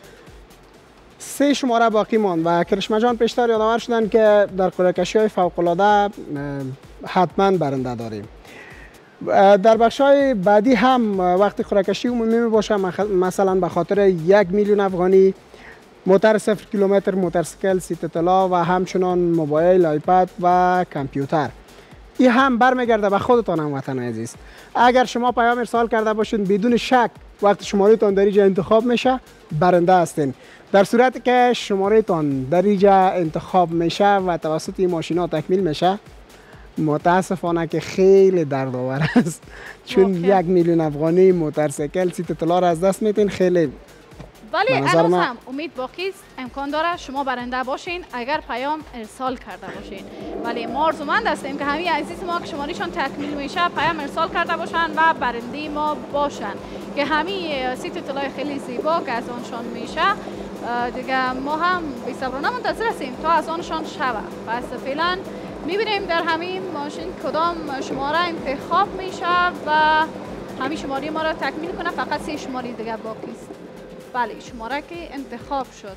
3 شماره باقی ماند و کرشمه جان پیشتر یادآور شدن که در قرعه‌کشی‌های فوق‌العاده حتما برنده داریم. در بخش‌های بعدی هم وقتی قرعه‌کشی عمومی میباشه، مثلا به خاطر 1 میلیون افغانی، موتر 0 کیلومتر، موتورسیکل، سیت طلا و همچنان موبایل، آیپد و کامپیوتر، این هم برمیگرده به خودتان هموطن عزیز. اگر شما پیام ارسال کرده باشین بدون شک وقتی شماره تان در اینجا انتخاب میشه برنده هستین. در صورتی که شماره تان در اینجا انتخاب میشه و توسط این ماشینا تکمیل میشه، متاسفانه که خیلی دردآور است، چون 1 میلیون افغانی، موتورسیکل، سیت طلا را از دست میتین. خیلی ولی هنوز هم امید باقی است، امکان داره شما برنده باشین اگر پیام ارسال کرده باشین. ولی ما آرزومند هستیم که همین عزیز ما که شمارهشان تکمیل میشه پیام ارسال کرده باشن و برنده ما باشن که همین سیت طلای خیلی زیبا که از آنشان میشه دیگه ما هم بی‌صبرانه منتظر هستیم تا از آنشان شود. پس فعلا میبینیم در همین ماشین کدام شماره انتخاب میشه و همین شماره ما را تکمیل کنه. فقط 3 شماره دیگه باقی است. بله شماره که انتخاب شد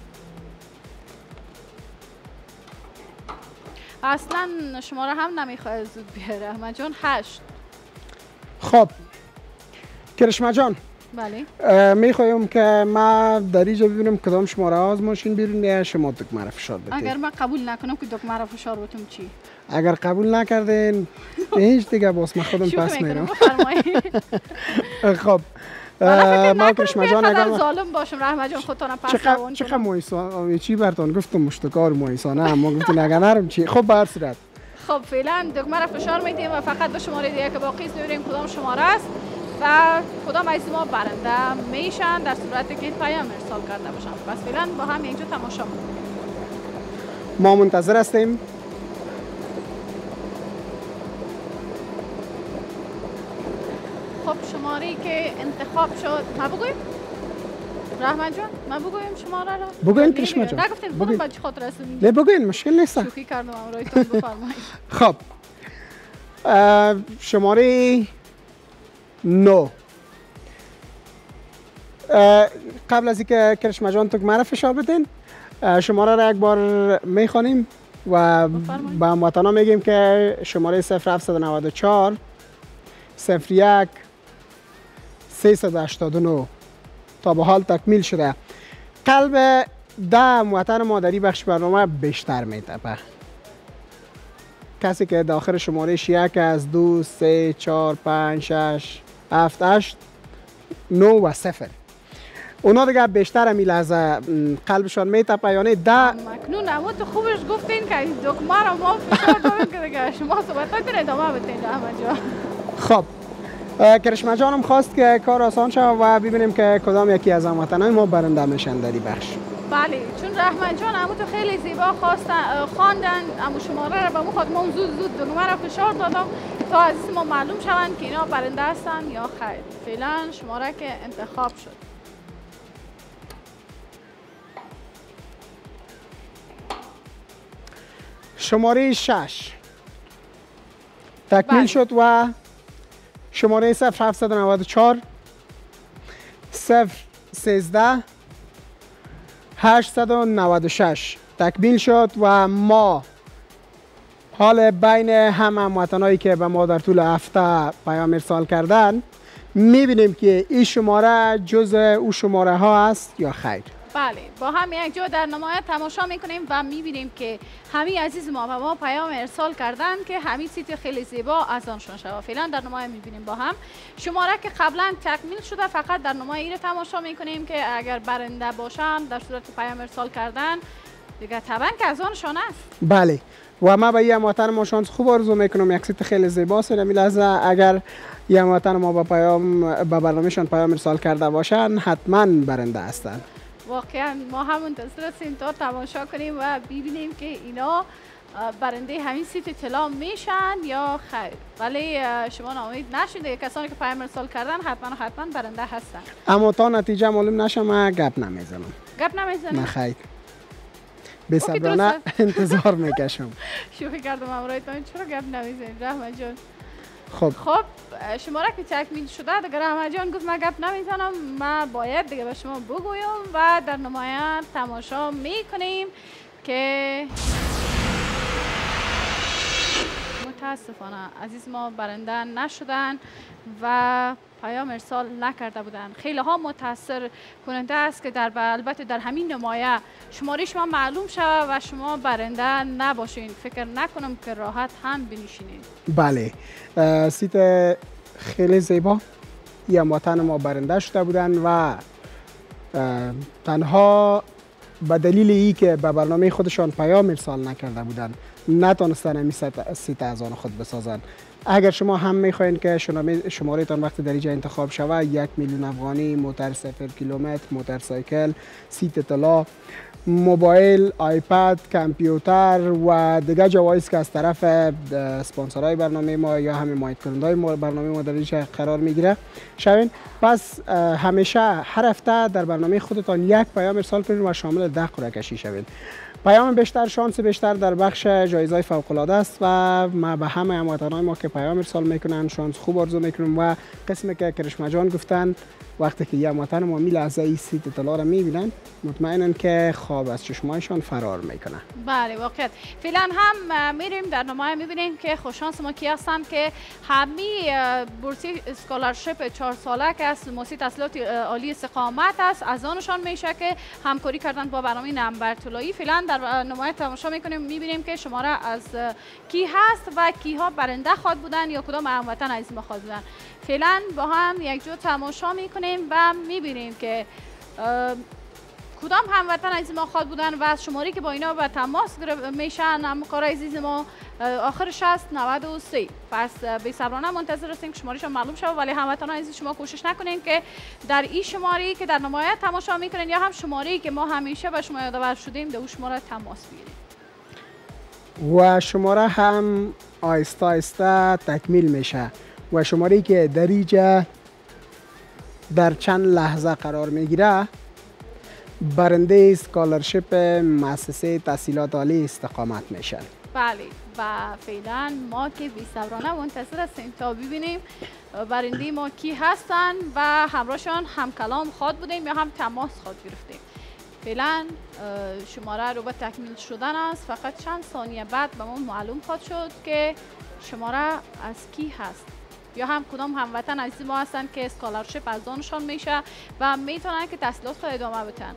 اصلا شماره هم نمیخواد زود بیاره احمد جان. 8. خب کرشمه جان، بله میخوایم که ما در اینجا ببینم کدام شماره از ماشین بیرون یا شما دکمه را فشار بدید. اگر من قبول نکنم که دکمه را فشار بدم چی؟ اگر قبول نکردین هیچ دیگه باز من خودم پس میرم. خب ما کرشمه جان اگر ظالم باشم رحمت جان خودتان پس روان چقدر مایسانه چی براتون گفتم مشتکار مایسانه اما گفتین اگر نرم چی. خب به هر صورت خب فعلا دکمه را فشار میدیم و فقط به شماره دیگه که باقی است ببینیم کدام شماره است و کدام از ما برنده میشن در صورتی که پیام ارسال کرده باشن. بس فعلا با هم اینجا تماشا کنیم. ما منتظر هستیم. خب شماری که انتخاب شد ما بگویم رحمت جان، ما بگویم شماره را؟ بگوین کرشمه جان. نگفتین خودم با چی خاطر هستیم؟ نه بگوین مشکل نیست. شوخی کردم امرایتون بفرمایید. خب شماره 9 قبل از اینکه کرشمه جان تو مرا فشار بدین شماره را یک بار میخوانیم و به هموطنا میگیم که شماره 0794 01 389 تا به حال تکمیل شده. قلب هموطن ما در این بخش برنامه بیشتر میتپه. کسی که داخل شماره 1 از 2 3 4 5 6 7 8 9 و 0 اونا دیگه بیشتر همی لحظه قلبشان میتپه. یعنی مکنون اما تو خوبش گفتین که این دکمه را ما فشار داریم که دیگه شما صحبتاتون ادامه بدین رحمت جان. خب کرشمه جانم خواست که کار آسان شد و ببینیم که کدام یکی از هموطنان ما برنده میشن در این بخش. بله چون رحمت جان امو تو خیلی زیبا خواندن امو شماره را به مو خود ما زود دکمه را فشار دادم تا عزیز ما معلوم شوند که اینا برنده هستن یا خیر. فعلا شماره که انتخاب شد شماره 6 تکمیل شد و شماره 0794 013 896 تکمیل شد و ما حال بین هموطنایی که به ما در طول هفته پیام ارسال کردن میبینیم که این شماره جز او شماره ها است یا خیر؟ بله، با هم یک جا در نمایش تماشا میکنیم و میبینیم که همین عزیز ما و ما پیام ارسال کردن که همین سیت خیلی زیبا از آنشان شود. فعلا در نمایش میبینیم با هم شماره که قبلا تکمیل شده، فقط در نمایش رو تماشا میکنیم که اگر برنده باشن در صورت که پیام ارسال کردن دیگه طبعا که از آنشان است. بله، و ما به این هموطن ما شانس خوب آرزو میکنم. یک سیت خیلی زیباست. نمی لحظه اگر این هموطن ما به برنامهشان پیام ارسال کرده باشن حتما برنده هستند. واقعا ما هم منتظر هستیم تا تماشا کنیم و ببینیم که اینا برنده همین سیت طلا میشن یا خیر. ولی شما ناامید نشید، کسانی که پیام ارسال کردن حتما برنده هستن. اما تا نتیجه معلوم نشه من گپ نمیزنم. گپ نمیزنم؟ نه خیر. به صبرانه انتظار میکشم. شوخی کردم امرایتان، چرا گپ نمیزنید رحمت جان؟ خب شماره که تکمیل شده دیگه رحمت جان گفت من گپ نمیزنم، من باید دیگه به شما بگویم و در نمایش تماشا میکنیم که متاسفانه عزیز ما برنده نشدن و پیام ارسال نکرده بودن. خیلی ها متاثر کننده است که البته در همین نمایش شماره شما معلوم شود و شما برنده نباشین. فکر نکنم که راحت هم بنشینین. بله، سیت خیلی زیبا یا هموطن ما برنده شده بودن و تنها به دلیل ای که به برنامه خودشان پیام ارسال نکرده بودن نتونستن همین سیت از آن خود بسازن. اگر شما هم میخواین که شماره تان وقت در اینجا انتخاب شود، 1,000,000 افغانی، موتر 0 کیلومتر، موتورسایکل، سیت طلا، موبایل، آیپد، کامپیوتر و دیگر جوایز که از طرف اسپانسرهای برنامه ما یا همین مایت کنندهای برنامه ما در اینجا قرار میگیره شوین. پس همیشه هر هفته در برنامه خودتان یک پیام ارسال کنید و شامل 10 قرعه کشی شوین. پیام بیشتر شانس بیشتر در بخش جایزهای فوق العاده است و ما به همه هموطنان ما که پیام ارسال میکنن شانس خوب آرزو میکنیم و قسمی که کرشمه جان گفتن وقتی که یه هموطن ما لحظه این سیت طلا رو میبینن مطمئنن که خواب از چشمایشان فرار میکنه. بله واقعا. فعلا هم میریم در نمایش میبینیم که خوششانس ما کی هستن که همی بورسی اسکولارشپ 4 ساله که از موسسه تحصیلات عالی استقامت است از آنشان میشه که همکاری کردن با برنامه نمبرطلایی. فعلا در نمایش تماشا میکنیم میبینیم که شماره از کی هست و کیها برنده خواد بودن یا کدام هموطن عزیز ما خواد بودن. فعلا با هم یک جو تماشا میکنیم و میبینیم که کدام هموطن عزیز ما خواد بودن و از شماری که با اینا به تماس میشن همکار عزیز ما آخرش است 93. پس بی‌صبرانه منتظر هستیم که شمارهشون معلوم شود. ولی هموطن عزیز شما کوشش نکنین که در این شماری که در نمایش تماشا میکنین یا هم شماری که ما همیشه به شما یادآور شدیم در اون شماره تماس بگیرید و شماره هم آهسته آهسته تکمیل میشه و شماری که در اینجا در چند لحظه قرار میگیره برنده اسکولارشپ مؤسسه تحصیلات عالی استقامت میشن. بله و فعلا ما که بی‌صبرانه منتظر هستیم تا ببینیم برنده ما کی هستن و همراهشان هم کلام خواد بودیم یا هم تماس خواد گرفتیم. فعلا شماره رو به تکمیل شدن است. فقط چند ثانیه بعد به ما معلوم خواهد شد که شماره از کی هست یا هم کدام هموطن عزیز ما هستن که اسکولارشپ از آنشان میشه و میتونن که تحصیلات خود ادامه بدن.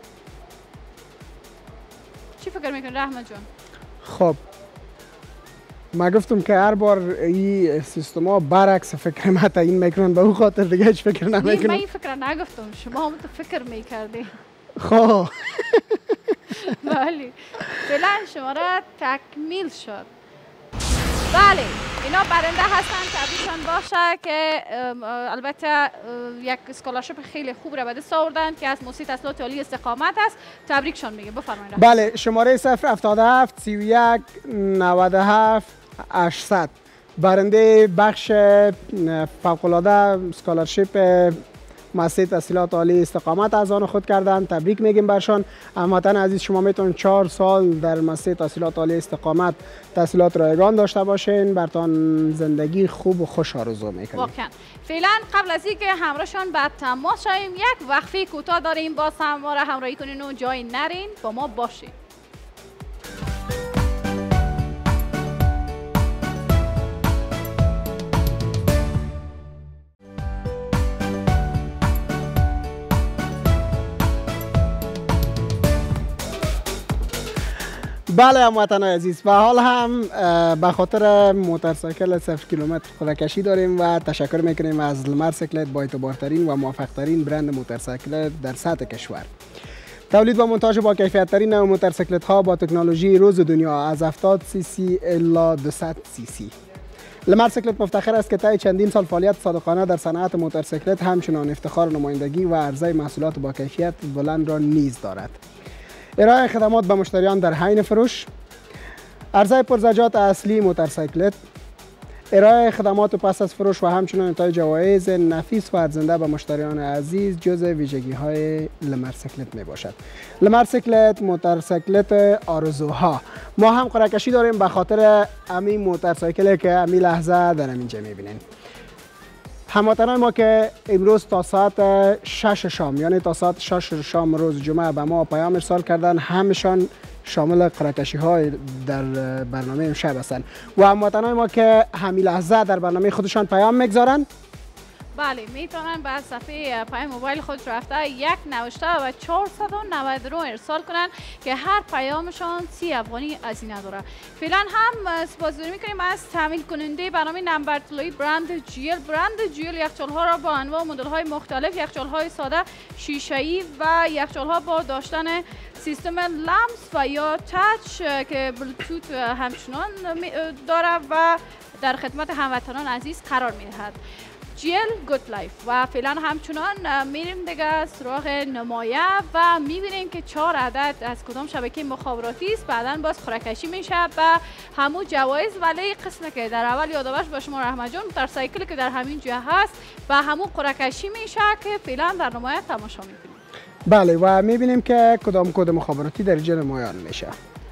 چی فکر میکنی رحمت جان؟ خب ما گفتم که هر بار این سیستم ها برعکس فکر ما تعیین میکنن به اون خاطر دیگه هیچ فکر نمیکنم. من این فکر نگفتم، شما هم تو فکر میکردی. خب بله فعلا شماره تکمیل شد. بله اینا برنده هستن. تبریکشان باشه که البته یک اسکولارشپ خیلی خوب را به دست آوردن که از موسسه تحصیلات عالی استقامت است. تبریکشان میگه. بفرمایید. بله شماره 077 31 97 800 برنده بخش فوق العاده اسکولارشپ مؤسسه تحصیلات عالی استقامت از آن خود کردن. تبریک میگیم برشان. هموطن عزیز شما میتونید 4 سال در مؤسسه تحصیلات عالی استقامت تحصیلات رایگان داشته باشین. برتان زندگی خوب و خوش آرزو میکنیم. واقعا. فعلا قبل از اینکه همراهشان به تماس شویم یک وقفه کوتاه داریم. باز هم ما را همراهی کنین و جای نرین، با ما باشین. بله هموطنان عزیز و حال هم به خاطر موتورسیکل 0 کیلومتر خودکشی داریم و تشکر میکنیم از نمبرطلایی با اعتبارترین و موفقترین برند موتورسیکل در سطح کشور. تولید و منتاج با کیفیت ترین نوع موتورسیکلت ها با تکنولوژی روز دنیا از 70 سی سی الا 200 سی سی. نمبرطلایی مفتخر است که طی چندین سال فعالیت صادقانه در صنعت موتورسیکلت همچنان افتخار نمایندگی و عرضه محصولات با کیفیت بلند را نیز دارد. ارائه خدمات به مشتریان در حین فروش، عرضه پرزجات اصلی موتورسیکلت، ارائه خدمات پس از فروش و همچنین اعطای جوایز نفیس و ارزنده به مشتریان عزیز جزء ویژگی های نمبرطلایی می باشد. نمبرطلایی موتورسیکلت آرزوها. ما هم قرعه کشی داریم به خاطر همین موتورسیکلی که همین لحظه در اینجا میبینین. هموطنان ما که امروز تا ساعت 6 شام یعنی تا ساعت 6 شام روز جمعه به ما پیام ارسال کردن، همشان شامل قرعه کشی های در برنامه امشب هستند و هموطنان ما که همین لحظه در برنامه خودشان پیام میگذارن، بله میتونن به صفحه پیام موبایل خود رفته یک نوشته و 499 ارسال کنن که هر پیامشان 30 افغانی هزینه داره. فعلا هم سپاسگزاری میکنیم از تامین کننده برنامه نمبرطلایی برند جیل. برند جیل یخچال ها را با انواع مدل های مختلف، یخچال های ساده، شیشه‌ای و یخچال ها با داشتن سیستم لمس و یا تچ که بلوتوت همچنان داره و در خدمت هموطنان عزیز قرار میدهد. جیل گود لایف و فعلا همچنان میریم دیگه سراغ نمایه و میبینیم که 4 عدد از کدام شبکه مخابراتی است. بعدا باز قرعه کشی میشه به همون جوایز، ولی قسمه که در اول یادآور با شما رحمت جان موتورسیکلی که در همین جا هست و همون قرعه کشی میشه که فعلا در نمایه تماشا میکنیم. بله و میبینیم که کدام کد مخابراتی در اینجا نمایان میشه.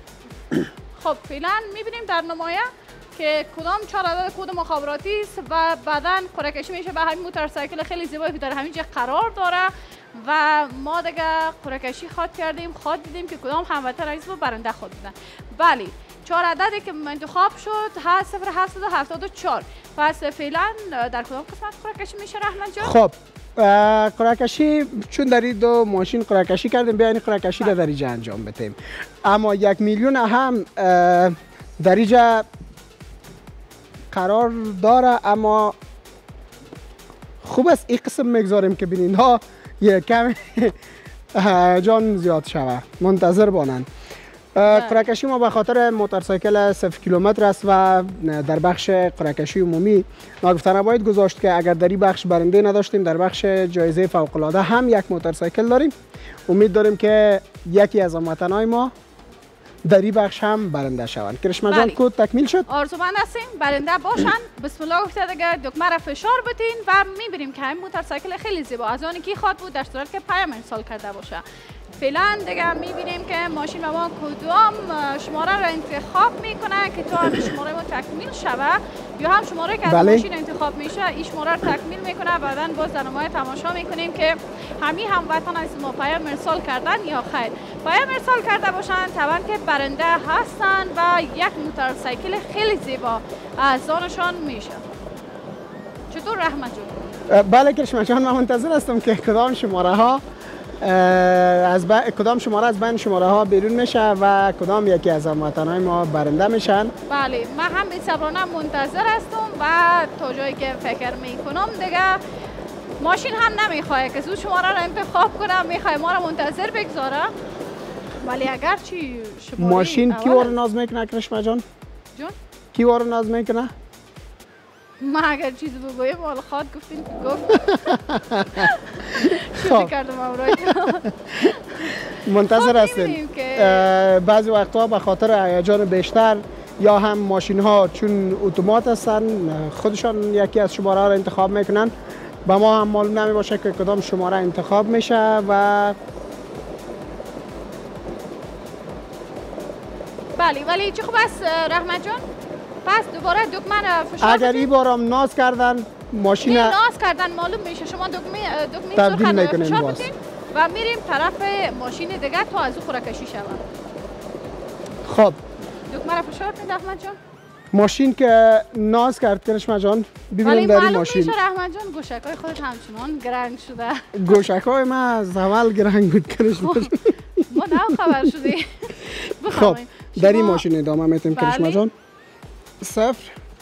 خب فعلا میبینیم در نمایه که کدام 4 عدد کد مخابراتی است و بعداً قرعه کشی میشه به همین موتورسیکل خیلی زیبایی که در همین جا قرار داره و ما دیگه قرعه کشی کردیم، دیدیم که کدام هموطن عزیز و برنده خود بودن. بله 4 عددی که انتخاب شد هست 0774. پس فعلا در کدام قسمت قرعه کشی میشه رحمت جان؟ خب قرعه کشی چون در این دو ماشین قرعه کشی کردیم، بیاین قرعه کشی را در اینجا انجام بدیم. اما 1 میلیون هم در اینجا قرار داره، اما خوب است این قسم میگذاریم که بینین ها یه کم جان زیاد شوه، منتظر بانن. قرعه کشی ما به خاطر موتورسیکل 0 کیلومتر است و در بخش قرعه کشی عمومی ناگفتنه باید گذاشت که اگر در این بخش برنده نداشتیم، در بخش جایزه فوق العاده هم یک موتورسیکل داریم. امید داریم که یکی از هموطنان ما در این بخش هم برنده شوند. کرشما جان کد تکمیل شد. آرزومند هستیم برنده باشن. بسم الله گفته دیگه دکمه را فشار بدین و میبینیم که همین موتورسیکل خیلی زیبا از آنی کی خواد بود در صورت که پیام ارسال کرده باشه. فعلا دیگه میبینیم که ماشین ما کدام شماره را انتخاب میکنه که تا هم شماره ما تکمیل شوه یا هم شماره که از ماشین انتخاب میشه این شماره را تکمیل میکنه. بعداً باز در نمایه تماشا میکنیم که همین هموطن از ما پیام ارسال کردن یا خیر. پیام ارسال کرده باشن طبعا که برنده هستن و یک موتورسیکل خیلی زیبا از آنشان میشه. چطور رحمت جون؟ بله کرشما جان من منتظر هستم که کدام شماره ها کدام شماره از بین شماره ها بیرون میشه و کدام یکی از هموطنان ما برنده میشن. بله من هم بی‌صبرانه منتظر هستم و تا جایی که فکر میکنم دیگه ماشین هم نمیخواد که زود شماره را انتخاب کنم، میخواد ما را منتظر بگذاره. ولی اگر چی ماشین کی وارو ناز میکنه کرشما جان؟ جون؟ کی وارو ناز میکنه؟ ما اگر چیز بگویم حالا خواد گفتین گفت شوخی کردم امروز. منتظر هستیم. بعضی وقتها به خاطر هیجان بیشتر یا هم ماشین ها چون اتومات هستن خودشان یکی از شماره ها را انتخاب میکنن، با ما هم معلوم نمی باشه که کدام شماره انتخاب میشه و بله. ولی چه خوب است رحمت جان؟ پس دوباره دکمه را فشار اگر این بارم ناز کردن ماشین ناز کردن معلوم میشه، شما دکمه تبدیل میکنیم فشار باز بدین و میریم طرف ماشین دیگه تا از او قرعه کشی شود. خب دکمه را فشار بدین رحمت جان. ماشین که ناز کرد کرشما جان ببینیم در این ماشین. ولی معلوم میشه رحمت جان گوشکای خودت همچنان گرنگ شده. گوشکای ما از اول گرنگ بود کرشما جان. ما نه خبر شدی. خب در این ماشین ادامه میتیم کرشما جان. 0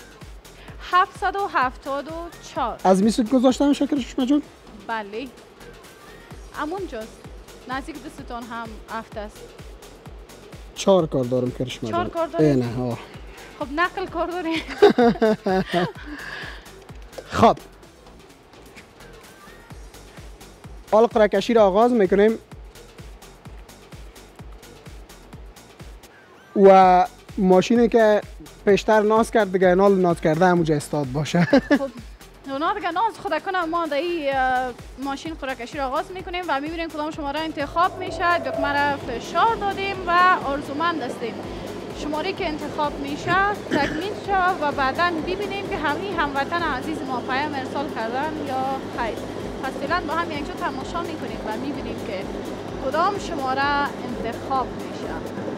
774. از میسود گذاشته میشه کرشما جان؟ بله همونجاست، نزدیک دستتان هم افت است. 4 کار دارم کرشما جان. 4 کار داریم؟ نه ها. خب نقل کار داریم. خب حال قرعه کشی را آغاز میکنیم و ماشینی که پیشتر ناز کرد دیگه نال ناز کرده همونجا استاد باشه. خب اونا دیگه ناز خدا کنه، ما در این ماشین قرعه کشی را آغاز میکنیم و میبینیم کدام شماره انتخاب میشه. دکمه را فشار دادیم و آرزومند هستیم شماره که انتخاب میشه تکمیل شد و بعدا ببینیم که هموطن عزیز ما پیام ارسال کردن یا خیر. پس فعلا با هم یک جا تماشا میکنیم و میبینیم که کدام شماره انتخاب میشه.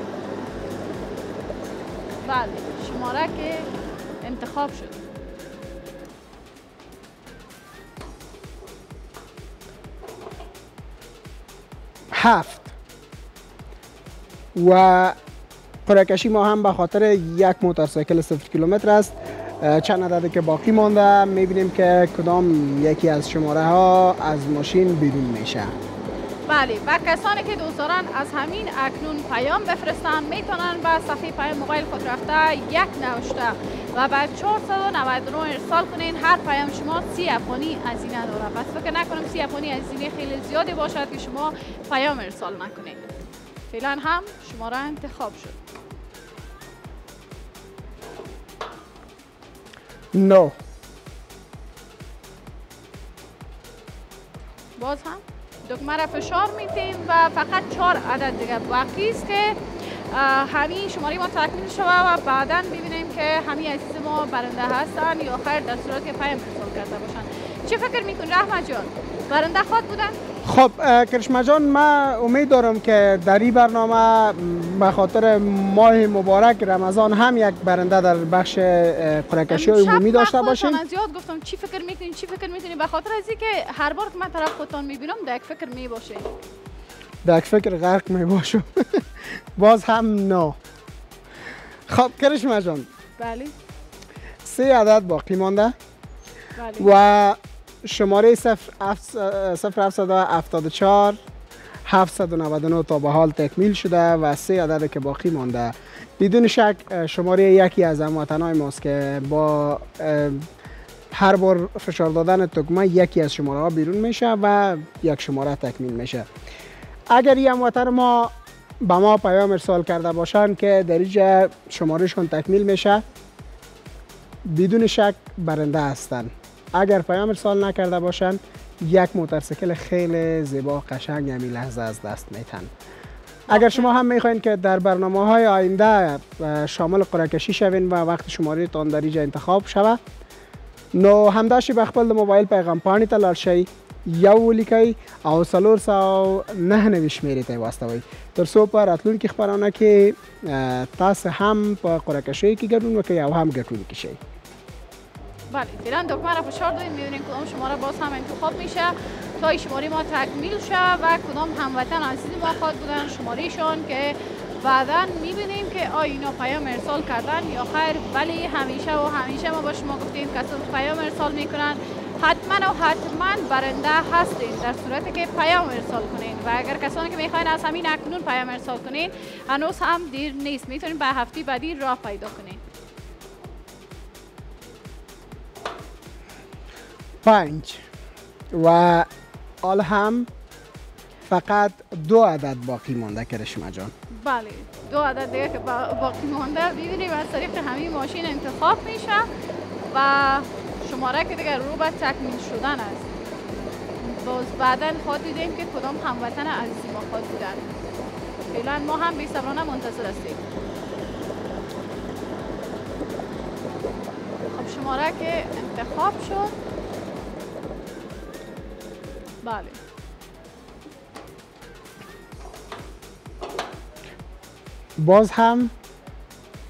بله شماره که انتخاب شد 7 و قرعه کشی ما هم به خاطر یک موتورسایکل 0 کیلومتر است. چند عددی که باقی مانده میبینیم که کدام یکی از شماره ها از ماشین بیرون میشه. بله و کسانی که دوست دارن از همین اکنون پیام بفرستن میتونن به صفحه پیام موبایل خود رفته 1 نوشته و بعد 499 ارسال کنین. هر پیام شما 30 افغانی هزینه داره، پس فکر نکنم 30 افغانی هزینه خیلی زیادی باشد که شما پیام ارسال نکنین. فعلا هم شماره انتخاب شد 9. باز هم دکمه را فشار میتیم و فقط 4 عدد دیگه باقی است که همین شماره ما تکمیل شود و بعدا ببینیم که همین عزیز ما برنده هستن یا خیر در صورت که پیام ارسال کرده باشن. چه فکر میکنی رحمت جان؟ برنده خود بودن؟ خب کرشما جان من امید دارم که در این برنامه به خاطر ماه مبارک رمضان هم یک برنده در بخش قرعه کشی عمومی داشته باشیم. من زیاد گفتم چی فکر میکنین به خاطر از اینکه هر بار که من طرف خودتان میبینم در یک فکر میباشه. در یک فکر غرق میباشم. باز هم نه. خب کرشما جان. بله 3 عدد باقی مانده. بله. و شماره 0774 799 تا به حال تکمیل شده و 3 عدد که باقی مانده. بدون شک شماره یکی از هموطنان ماست که با هر بار فشار دادن تکمه یکی از شماره ها بیرون میشه و یک شماره تکمیل میشه. اگر این هموطن ما به ما پیام ارسال کرده باشن که در اینجا شمارهشون تکمیل میشه بدون شک برنده هستند. اگر پیام ارسال نکرده باشند یک موتورسیکل خیلی زیبا قشنگ همین لحظه از دست میتن. اگر شما هم میخواین که در برنامه‌های آینده شامل قرعه کشی شوین و وقت شماره تان در اینجا انتخاب شود نو همداشی به خپل موبایل پیغام پاڼې ته لاړ شئ یو ولیکئ او 409 شمیرې ته یې واستوئ تر څو په راتلونکي خپرونه کې تاسو هم په قرعه کشۍ کې ګډون وکړئ او هم ګټونکي شئ. بله فعلا دکمه را فشار دادیم میبینیم کدام شماره باز هم انتخاب میشه تا این شماره ما تکمیل شه و کدام هموطن عزیز ما خواهد بودن شمارهشان که بعدا میبینیم که آیا اینا پیام ارسال کردن یا خیر. ولی همیشه ما با شما گفتیم کسان پیام ارسال میکنن حتما برنده هستین در صورتی که پیام ارسال کنین و اگر کسانی که میخواین از همین اکنون پیام ارسال کنین هنوز هم دیر نیست، میتونین به هفته بعدی راه پیدا کنین. 5 و حال هم فقط 2 عدد باقی مانده کرشما جان. بله 2 عدد دیگه که باقی مانده ببینیم از طریق همین ماشین انتخاب میشه و شماره که دیگه رو به تکمیل شدن است. باز بعدا خواهد دیدیم که کدام هموطن عزیزی ما خواهد بودن. فعلا ما هم بی‌صبرانه منتظر هستیم. خب شماره که انتخاب شد بله باز هم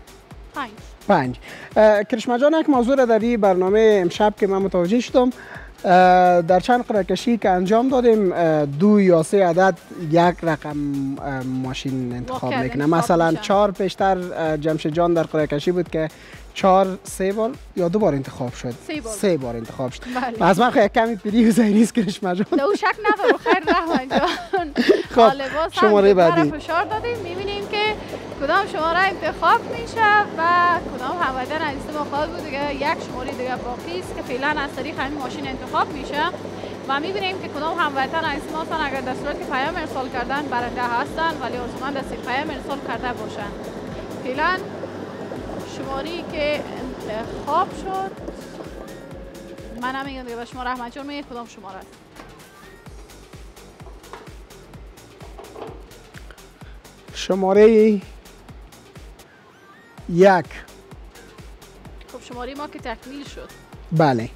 5 کرشما جان یک موضوع را در این برنامه امشب که من متوجه شدم در چند قرعه کشی که انجام دادیم 2 یا 3 عدد یک رقم ماشین انتخاب میکنه. مثلا 4 پیشتر جمشید جان در قرعه کشی بود که 4 3 بار یا 2 بار انتخاب شد. 3 بار انتخاب شد. از من یک کمی پیری و ذهنی کرشمه جان. دو شک ندارم. خیر رحمان جان. خب شماره بعدی فشار دادیم میبینیم که کدام شماره انتخاب میشه و کدام هموطن عزیز ما خواهد بود دیگه. یک شماره دیگه باقی است که فعلا از طریق همین ماشین انتخاب میشه و میبینیم که کدام هموطن عزیز ما هستن. اگر در صورت که پیام ارسال کردن برنده هستن ولی ارزومند است پیام ارسال کرده باشن. فعلا شماری که انتخاب شد من هم میگم دیگه به شما رحمت جان میگید کدام شماره است. شماره 1. خب شماره ما که تکمیل شد. بله.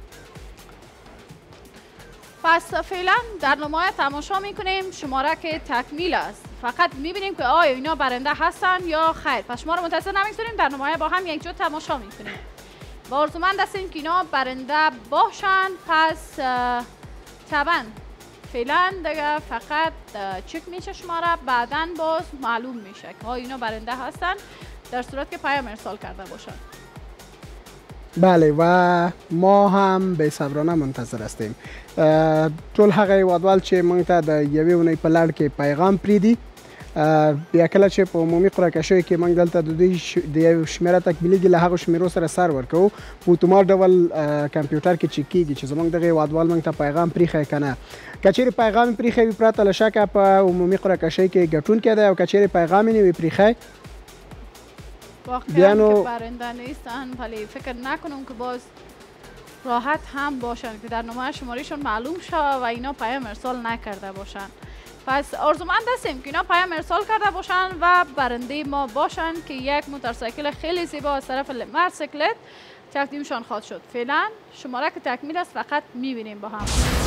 پس فعلا در نمایش تماشا میکنیم شماره که تکمیل است. فقط میبینیم که آیا اینا برنده هستن یا خیر. پس شما رو منتظر نمیگذاریم، در نمایش با هم یک جا تماشا میکنیم. با آرزومند هستیم که اینا برنده باشن. پس طبعا فعلا دیگه فقط چک میشه شماره، بعداً باز معلوم میشه که اینا برنده هستن در صورت که پیام ارسال کرده باشن. بله و ما هم به صبرانه منتظر هستیم. ټول هغه وادوال چې موږ ته د یوې اونۍ په لړ کې پیغام پریدي بیا کله چې په عمومي قرعه کشیو کې موږ دلته د دوی د یو شمیره تکمیلیږي له هغو شمیرو سره سر ورکوو په اتومات ډول کمپیوټر کې چک کیږي چې زموږ دغه وادوال موږ ته پیغام پریښی که نه. که چیرې پیغام پریښی وي پرته له شکه په عمومي قرعه کشۍ کې ګټونکی دی او که چیرې پیغام یې نه وي پریښی واقعا که برنده نیستن ولی فکر نکنم که باز راحت هم باشن که در نمایش شمارهشون معلوم شد و اینا پیام ارسال نکرده باشن. پس آرزومند هستیم که اینا پیام ارسال کرده باشن و برنده ما باشن که یک موتورسیکل خیلی زیبا از طرف مرسیکلت تقدیمشان خواهد شد. فعلا شماره که تکمیل است فقط میبینیم با هم.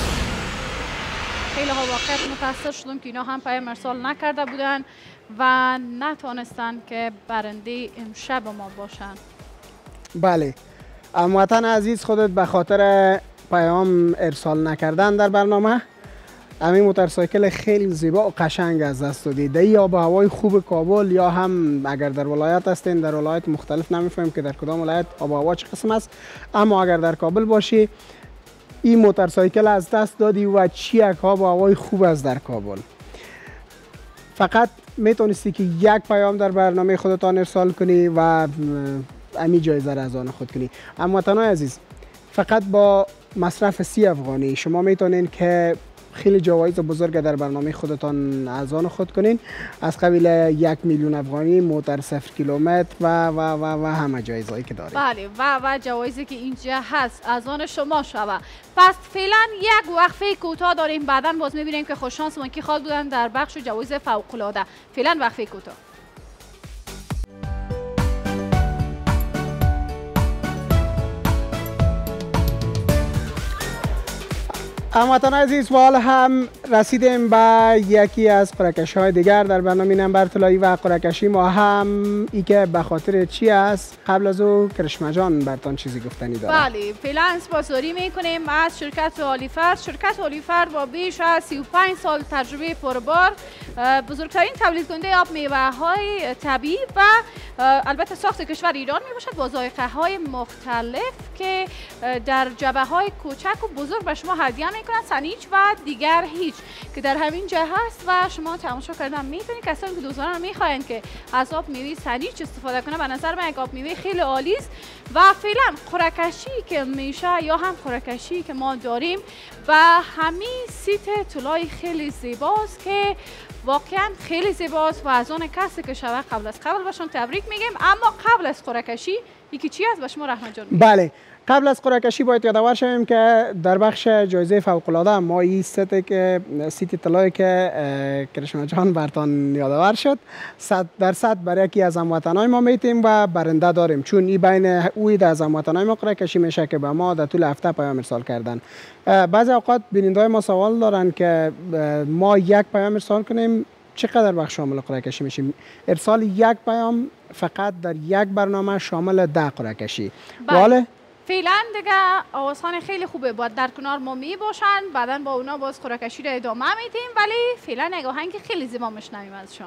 خیلی ها واقعا متاسف شدم که اینا هم پیام ارسال نکرده بودن و نتونستن که برنده امشب ما باشن. بله هموطن عزیز خودت به خاطر پیام ارسال نکردن در برنامه همین موتورسیکل خیلی زیبا و قشنگ از دست دادی. یا به هوای خوب کابل یا هم اگر در ولایت هستین در ولایت مختلف نمیفهمیم که در کدام ولایت آب و هوا چه قسم است، اما اگر در کابل باشی این موتورسیکل از دست دادی و چی آب و هوای خوب است در کابل. فقط میتونستی که یک پیام در برنامه خودتان ارسال کنی و امی جایزه را از آن خود کنی. اما وطنای عزیز فقط با مصرف 30 افغانی شما میتونین که خیلی جوایز بزرگ در برنامه خودتان از آن خود کنین، از قبیل 1 میلیون افغانی، موتر 0 کیلومتر و همه جایزهایی که داریم. بله و جوایزی که اینجا هست از آن شما شوه. پس فعلا یک وقفه کوتاه داریم، بعدا باز میبینیم که خوششانس ما کی خواهد بودن در بخش جوایز فوق العاده. فعلا وقفه کوتاه. هموطنان عزیز و حال هم رسیدیم به یکی از قرعه‌کشی‌های دیگر در برنامه نمبرطلایی و قرعه‌کشی ما هم ای که به خاطر چی است قبل از او کرشمه جان برتان چیزی گفتنی داره. بله فعلا سپاسگزاری میکنیم از شرکت آلیفرد. شرکت آلیفرد با بیش از 35 سال تجربه پربار بزرگترین تولید کننده آب میوه های طبیعی و البته ساخت کشور ایران می باشد با ذائقه های مختلف که در جبهه های کوچک و بزرگ به شما هدیه میکنن. سنیچ و دیگر هیچ که در همین جهه هست و شما تماشا کردن میتونید. کسانی که دوستان میخواین که از آب میوه سنیچ استفاده کنه به نظر من یک آب میوه خیلی عالی است. و فعلا قرعه‌کشی که میشه یا هم قرعه‌کشی که ما داریم و همین سیت طلای خیلی زیباست که واقعا خیلی زیباست و از آن کسی که شوه قبل از قبل باشون تبریک میگیم. اما قبل از قرعه‌کشی یکی چی است به شما رحمت جان؟ بله قبل از قرعه‌کشی باید یادآور شویم که در بخش جایزه فوق‌العاده ما این سیت طلایی که کرشمه جان برتان یادآور شد 100% برای یکی از هموطنان ما میتیم و برنده داریم، چون این بین اوی از هموطنان ما قرعه‌کشی میشه که به ما در طول هفته پیام ارسال کردن. بعضی اوقات بیننده‌های ما سوال دارن که ما یک پیام ارسال کنیم چقدر وقت شامل قرعه‌کشی میشیم؟ ارسال یک پیام فقط در یک برنامه شامل 10 قرعه‌کشی. بله فعلا دیگه آوازخوان خیلی خوبه، باید در کنار ما می باشن، بعدا با اونا باز خوراکشی رو ادامه میدیم، ولی فعلا یک آهنگ خیلی زیبا میشنویم ازشون.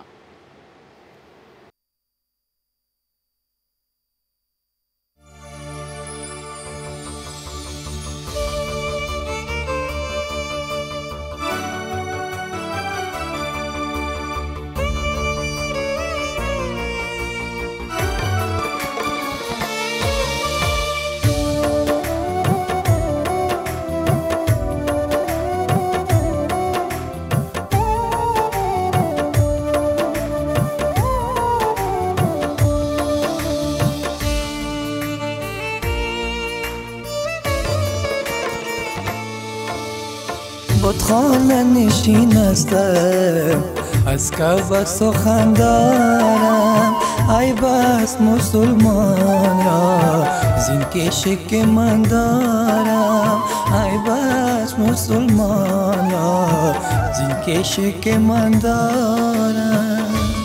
بتخانه نشین هستم از کعبه سخن دارم ای بس مسلمان را زین کشی که من دارم ای بس مسلمان را زین کشی که من دارم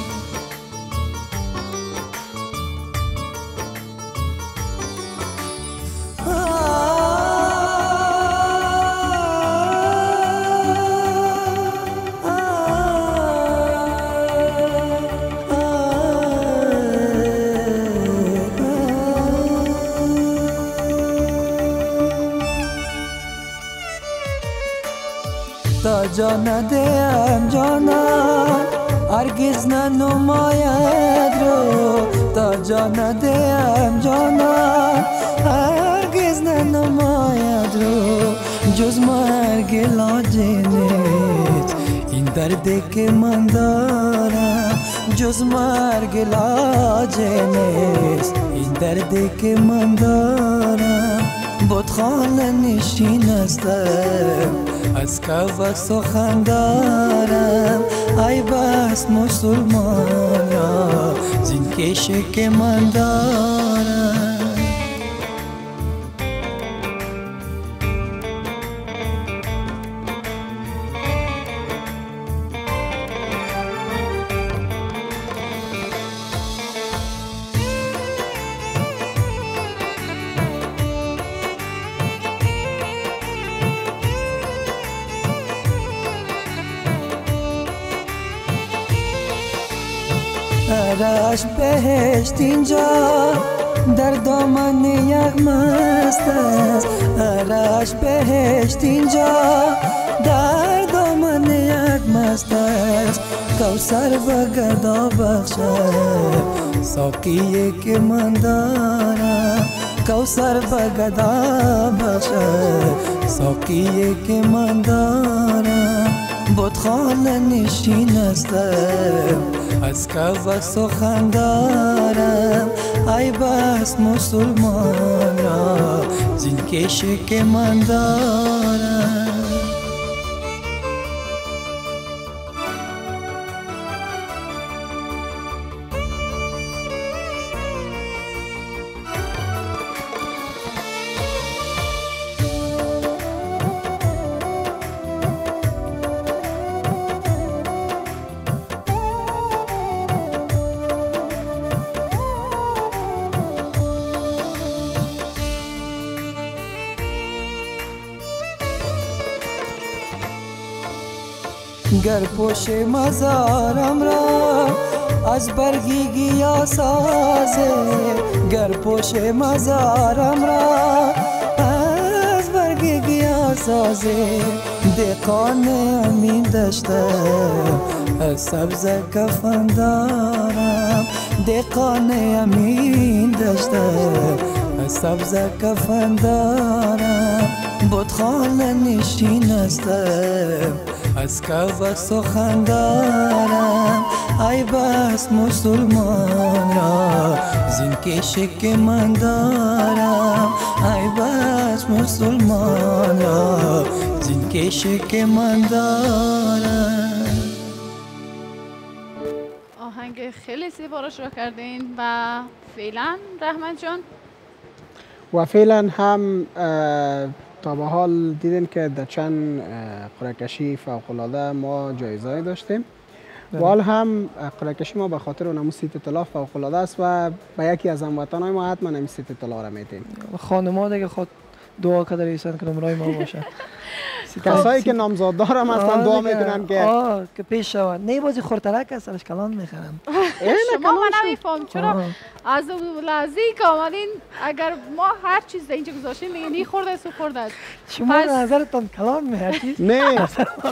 جانا دیم جانا هرگز ننماید رو تا جانا دیم جانا هرگز ننماید رو جز مرگ علاج نیست این دردی که من دارم جز مرگ علاج نیست این دردی که من دارم بتخانه نشین هستم از کعبه سخن دارم ای بس مسلمان را زین کشی که من دارم راش بهشت اینجا در دامن یک مست است راش بهشت اینجا در دامن یک مست است کوثر و گدا بخشد ساقیه که من دارم کوثر و گدا بخشد ساقیه که من دارم بتخانه نشین هستم از کعبه سخن دارم ای بس مسلمان را زین کشی که من دارم گر پوش مزارم را از برگی گیا سازه گر پوش مزارم را از برگی گیا سازه دقان امین داشته از سبز کفن دارم دقان امین داشته از سبز کفن دارم بتخانه نشین هستم از کعبه سخن دارم ای بس مسلمان را زین کشی که من دارم ای بس مسلمان را زین کشی که من دارم آهنگ خیلی زیبا رو شروع کردین و فعلا رحمت جان و فعلا هم تا به حال دیدین که در چند قرعه‌کشی فوق‌العاده ما جایزه‌ای داشتیم وال هم قرعه‌کشی ما به خاطر اونم سیت طلا فوق العاده است و به یکی از هموطنان ما حتما این سیت طلا را میدیم. خانم‌ها دیگه خود دعا کرده ایستن که نمرای ما باشه. کسایی که نامزاد دارم اصلا دعا میکنن که پیش شود. نه بازی خورترک است سرش کلان میخرن. شما من نمیفهم چرا از لحظه که آمدین اگر ما هر چیز اینجا گذاشتیم میگه نی خورده است و خورده است. شما نظرتون کلان میهرچی؟ نه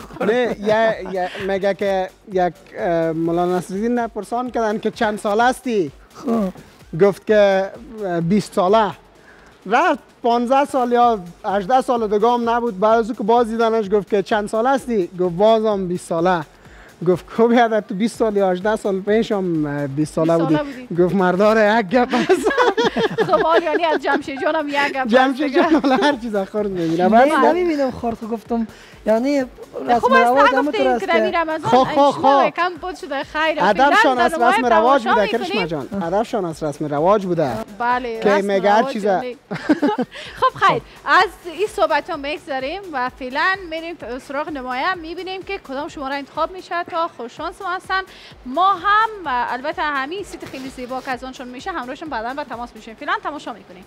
میگه که یک مولانا نصرالدین نپرسان کردن که چند سال هستی؟ گفت که 20 ساله. رفت 15 سال یا 18 سال دیگه هم نبود، بعد از که باز دیدنش گفت که چند سال هستی؟ گفت بازم 20 ساله. گفت خب یادت تو 20 سال یا 18 سال پیش هم 20 ساله بودی. گفت مردار یک گپ است. خب یعنی از جمشید جانم یک گپ. جمشید جان هر چیز خورد میبینه. من نمیبینم خورد گفتم یعنی رسم رواج هم تو است که کم بود شده خیر. ادبشان از رسم رواج بوده کرشما جان. ادبشان از رسم رواج بوده. بله. که میگه هر چیز. خب خیر از این صحبت ها میگذاریم و فعلا میریم سراغ نمایه میبینیم که کدام شماره انتخاب میشه تا خوششانس ما هستن. ما هم البته همین سیت خیلی زیبا که از آنشون میشه همراهشون بعداً با تماس میشیم. فعلا تماشا میکنیم.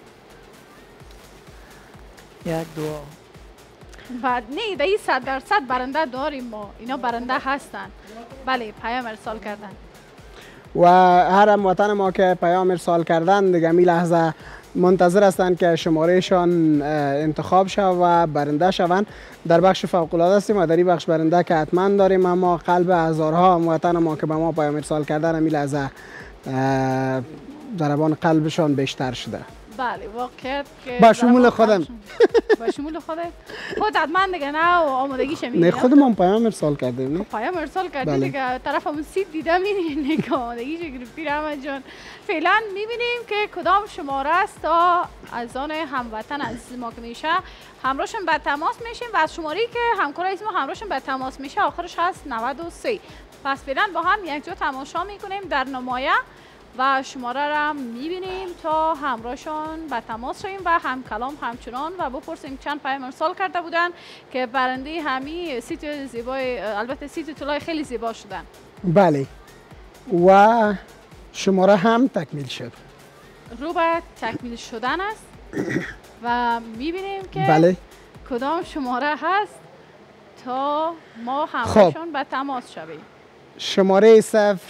یک دعا. بعد نه در این 100% برنده داریم ما. اینا برنده هستن. بله پیام ارسال کردن. و هر هموطن ما که پیام ارسال کردن دیگه می لحظه منتظر هستند که شمارهشان انتخاب شود و برنده شوند. در بخش فوق العاده هستیم و در این بخش برنده که حتما داریم، اما قلب هزارها هموطن ما که به ما پیام ارسال کردن می لحظه ضربان قلبشان بیشتر شده. بله واقعیت که با شمول خودم با شمول خودت خود حتما دیگه نه آمادگیش میگیره. نه خودمون پیام ارسال کردیم. نه پیام ارسال کردیم دیگه طرفمون سیت دیدم میبینین که آمادگیش گرفتی رحمت جان. فعلا میبینیم که کدام شماره است تا از آن هموطن عزیز ما که میشه همراهشون به تماس میشیم و از شماره‌ای که همکار عزیز ما همراهشون به تماس میشه آخرش هست 93. پس فعلا با هم یک جا تماشا میکنیم در نمایه و شماره را میبینیم تا همراهشان به تماس شویم و هم کلام همچنان و بپرسیم چند پیام ارسال کرده بودن که برنده همین سیت زیبای البته سیت طلای خیلی زیبا شدن. بله و شماره هم تکمیل شد. رو به تکمیل شدن است و میبینیم که بله کدام شماره هست تا ما همراهشان به تماس شویم. شماره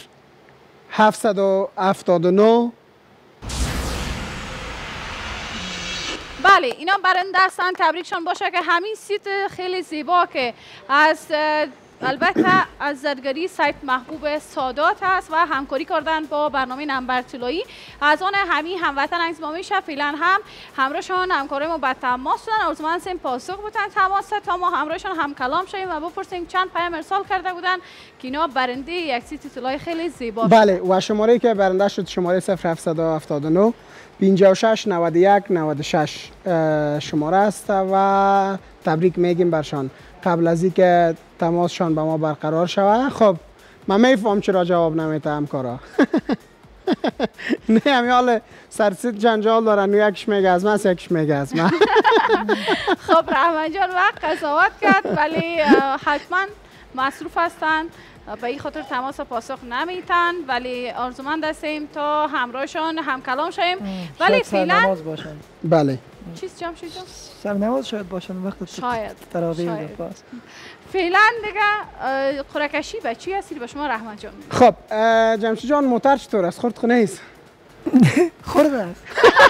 0779. بله اینا برنده هستن. تبریکشان باشه که همین سیت خیلی زیبا که از البته از زرگری سایت محبوب سادات هست و همکاری کردن با برنامه نمبرطلایی از آن همین هموطن عزیز ما میشه. فعلا هم همراهشان همکارای ما به تماس شدن. آرزومند هستیم پاسخ بودن تماس تا ما همراهشان هم کلام شویم و بپرسیم چند پیام ارسال کرده بودن که اینا برنده یک سیت طلای خیلی زیبا شد. بله و شماره که برنده شد شماره 0779 56 91 96 شماره است و تبریک میگیم برشان قبل از اینکه تماسشان با ما برقرار شود. خب من میفهم چرا جواب نمیده همکارا. نه همین حال سرسید جنجال دارن، یکیش میگه از من یکیش میگه از من. خب رحمان جان وقت قضاوت کرد ولی حتما مصروف هستن به این خاطر تماس پاسخ نمیتن، ولی آرزومند هستیم تا همراهشان هم کلام شویم. ولی فعلا بله چیز جمشید جان سرنواز شاید باشن وقت شاید تراویح پاس. فعلا دیگه قرعه‌کشی به چی هستی به شما رحمت جان؟ خب جمشید جان موتر چطور است؟ خورد خونه ایست؟ خورد است.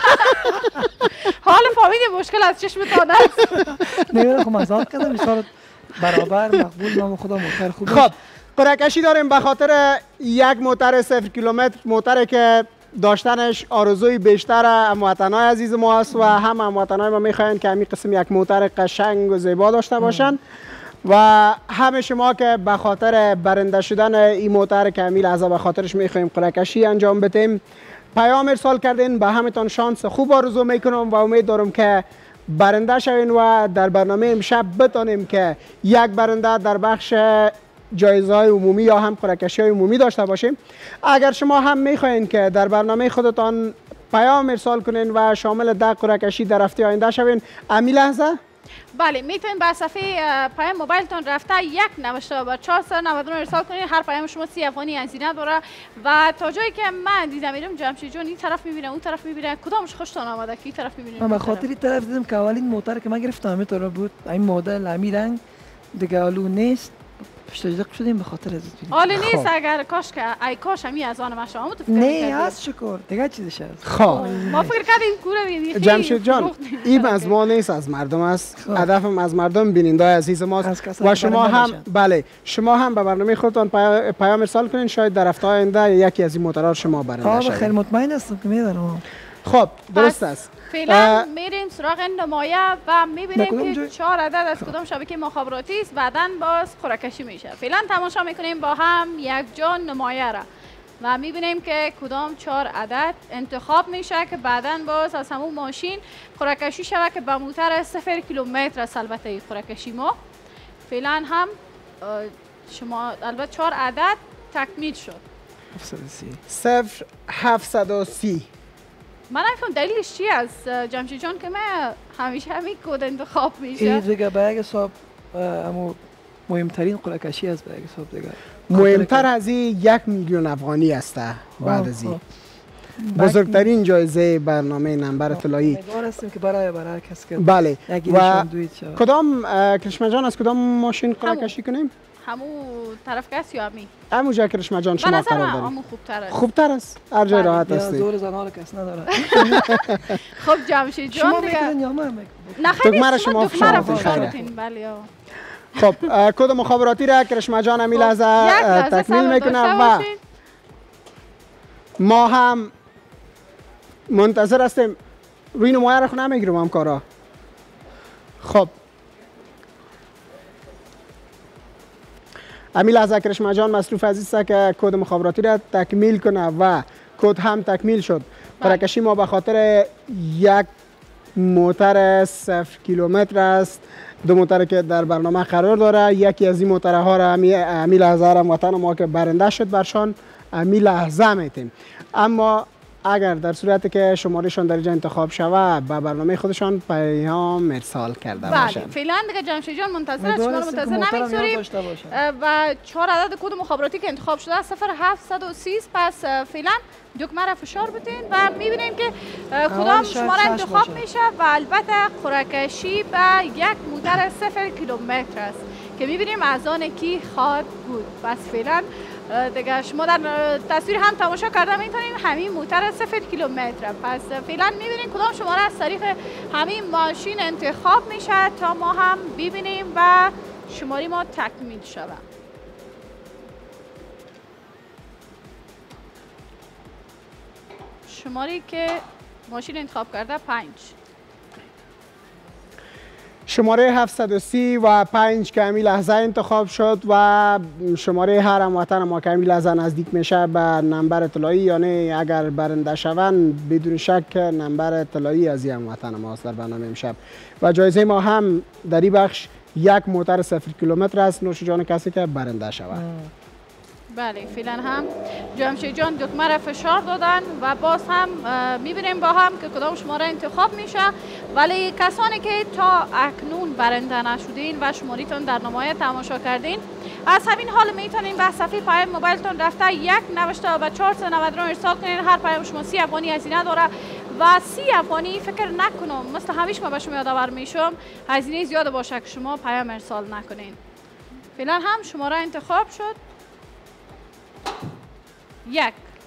حال فهمید مشکل از چشم تان است. نمیدونم خب مزاق کردم بسیار برابر مقبول من خدا موتر خوب. خب قرعه‌کشی داریم به خاطر یک موتر 0 کیلومتر، موتری که داشتنش آرزوی بیشتر هموطنای عزیز ما است و هم هموطنای ما میخواین که همین قسم یک موتر قشنگ و زیبا داشته باشن و همه شما که به خاطر برنده شدن این موتر که همین لحظه به خاطرش میخوایم قرعه‌کشی انجام بدیم پیام ارسال کردین. به همتون شانس خوب آرزو میکنم و امید دارم که برنده شوین و در برنامه امشب بتونیم که یک برنده در بخش جایزه های عمومی یا هم قرعه‌کشی های عمومی داشته باشیم. اگر شما هم میخواین که در برنامه خودتان پیام ارسال کنین و شامل 10 قرعه‌کشی در هفته آینده شوین، امی لحظه بله میتونید به صفحه پیام موبایلتون رفته یک نوشته و 499 ارسال کنید. هر پیام شما 30 افغانی هزینه داره و تا جایی که من دیدم میرم جمشید جان این طرف میبینه اون طرف میبینه کدامش خوشتون آمده کی طرف میبینه؟ من به خاطر این طرف دیدم که اولین موتر که من گرفتم همینطور بود، این مدل همین رنگ دیگه آلو نیست. پشتاجدق شدیم به خاطر از دیدیم. آله نیست اگر کاش که ای کاش همی از آن ما شما تو نه از شکر دیگه چیزش هست. خب ما فکر کردیم کوره ببینید. جمشید جان این از ما نیست از مردم است. هدفم از مردم بیننده عزیز ماست و شما هم بله شما هم به برنامه خودتان پیام ارسال کنین شاید در هفته آینده یکی از این موتورها شما برنده شود. خیلی مطمئن هستم که میدارم. خب درست است. فعلا میریم سراغ نمایه و میبینیم که 4 عدد از کدام شبکه مخابراتی است. بعداً باز قرعه‌کشی میشه. فعلا تماشا میکنیم با هم یک جا نمایه را و میبینیم که کدام 4 عدد انتخاب میشه که بعداً باز از همون ماشین قرعه‌کشی شود که با موتر 0 کیلومتر است. البته قرعه‌کشی ما فعلا هم شما البته 4 عدد تکمیل شد. 0730 من نمی‌فهمم دلیلش چی است جمشید جان که من همیشه همین کد انتخاب میشه. این دیگه به یک حساب مهمترین قرعه‌کشی است به یک حساب دیگه. مهمتر از این 1 میلیون افغانی است بعد از این. بزرگترین جایزه برنامه نمبر طلایی. امیدوار هستیم که برای کس که بله و کدام کرشمه جان از کدام ماشین قرعه‌کشی کنیم؟ همون طرف کس یا امی؟ همون جا کرشمه جان شما قرار دارید. همون خوبتر است. خوبتر است. هر جای راحت است. زور زنان کس نداره. خب جمشید جان شما میگین یا من نه خیلی شما فشارتین بله. خب کد مخابراتی را کرشمه جان امی لحظه تکمیل میکنه و ما هم منتظر هستیم. روی نمایه را خود نمیگیرم هم کارا. خب امی لحظه کرشمه جان مصروف عزیز است که کد مخابراتی را تکمیل کنه و کد هم تکمیل شد. قرعه‌کشی ما به خاطر یک موتر 0 کیلومتر است. 2 موتر که در برنامه قرار داره. یکی از این موترها را امی لحظه وطن ما که برنده شد برشان امی لحظه میتیم. اما اگر در صورتی که شمارهشان در اینجا انتخاب شود به برنامه خودشان پیام ارسال کرده باشند. بله فعلا دیگه جمشید جان منتظر است. شما منتظر نمیگذاریم و 4 عدد کد مخابراتی که انتخاب شده 0730 پس فعلا دکمه را فشار بدین و میبینیم که کدام شماره انتخاب میشه و البته قرعه‌کشی به یک موتر 0 کیلومتر است که میبینیم از آن کی خواهد بود. پس فعلا دیگه شما در تصویر هم تماشا کرده میتونین همین موتر 0 کیلومتر. پس فعلا میبینین کدام شماره از طریق همین ماشین انتخاب میشه تا ما هم ببینیم و شماره ما تکمیل شود. شماره که ماشین انتخاب کرده 5 شماره 735 که همین لحظه انتخاب شد و شماره هر هموطن ما که همین لحظه نزدیک میشه به نمبر طلایی، یعنی اگر برنده شوند بدون شک نمبر طلایی از این هموطن ماست در برنامه امشب و جایزه ما هم در این بخش یک موتر 0 کیلومتر است. نوش جان کسی که برنده شود. بله فعلا هم جمشید جان دکمه را فشار دادن و باز هم میبینیم با هم که کدام شماره انتخاب میشه. ولی کسانی که تا اکنون برنده نشدین و شماریتون در نمایه تماشا کردین از همین حال میتونین به صفحه پیام موبایلتون رفته یک نوشته و 499 ارسال کنین. هر پیام شما 30 افغانی هزینه داره و 30 افغانی فکر نکنم مثل همیشه ما به شما یادآور میشم هزینه زیاد باشه که شما پیام ارسال نکنین. فعلا هم شماره انتخاب شد 1.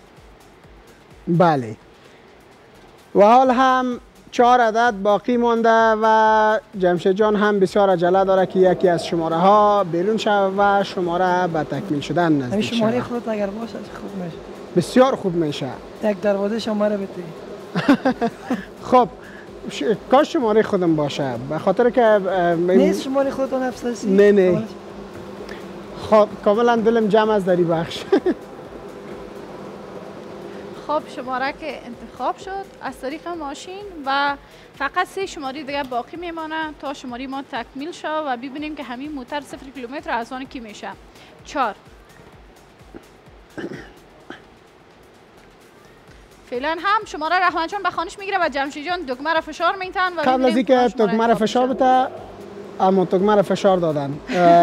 بله و حال هم 4 عدد باقی مانده و جمشید جان هم بسیار عجله داره که یکی از شماره ها بیرون شود و شماره به تکمیل شدن نزدیک شود. شماره خودت اگر باشه خوب میشه. بسیار خوب میشه. یک دروازه شماره بدی. خب کاش شماره خودم باشه به خاطر که نیست شماره خودتون افسوسی. نه خب کاملا دلم جمع از دری بخش. خب شماره که انتخاب شد از طریق ماشین و فقط 3 شماره دیگه باقی میمانه تا شماره ما تکمیل شد و ببینیم که همین موتر 0 کیلومتر از آن کی میشه. 4 فعلا هم شماره رحمان جان به خانش میگیره و جمشید جان دکمه را فشار میتن و قبل از اینکه دکمه را فشار بده اما دکمه را فشار دادن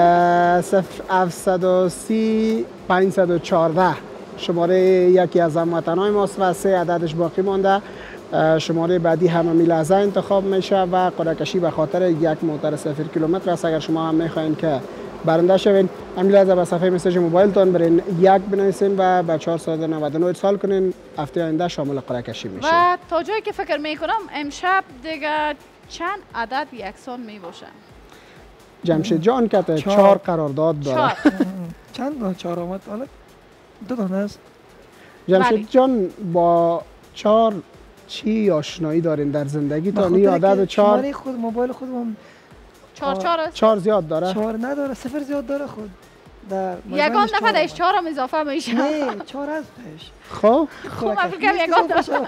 0730 514 شماره یکی از هموطنان ماست و 3 عددش باقی مانده. شماره بعدی همین لحظه انتخاب میشه و قرعه کشی به خاطر یک موتر 0 کیلومتر است. اگر شما هم میخواین که برنده شوین همین لحظه به صفحه مسیج موبایلتان برین یک بنویسین و به 499 ارسال کنین. هفته آینده شامل قرعه کشی میشه. و تا جایی که فکر میکنم امشب دیگه چند عدد یکسان می باشه؟ جمشید جان که 4 قرارداد داره. چند 4 آمد؟ حالا 2 دانه است. جمشید جان با 4 چی آشنایی دارین در زندگی تا این عدد 4؟ شماره خود موبایل خودم 4 است. 4 زیاد داره؟ 4 نداره، 0 زیاد داره خود. یگان دفعه دهش 4 هم اضافه میشه. نه 4 است بهش. خب خوب فکر یگان دفعه.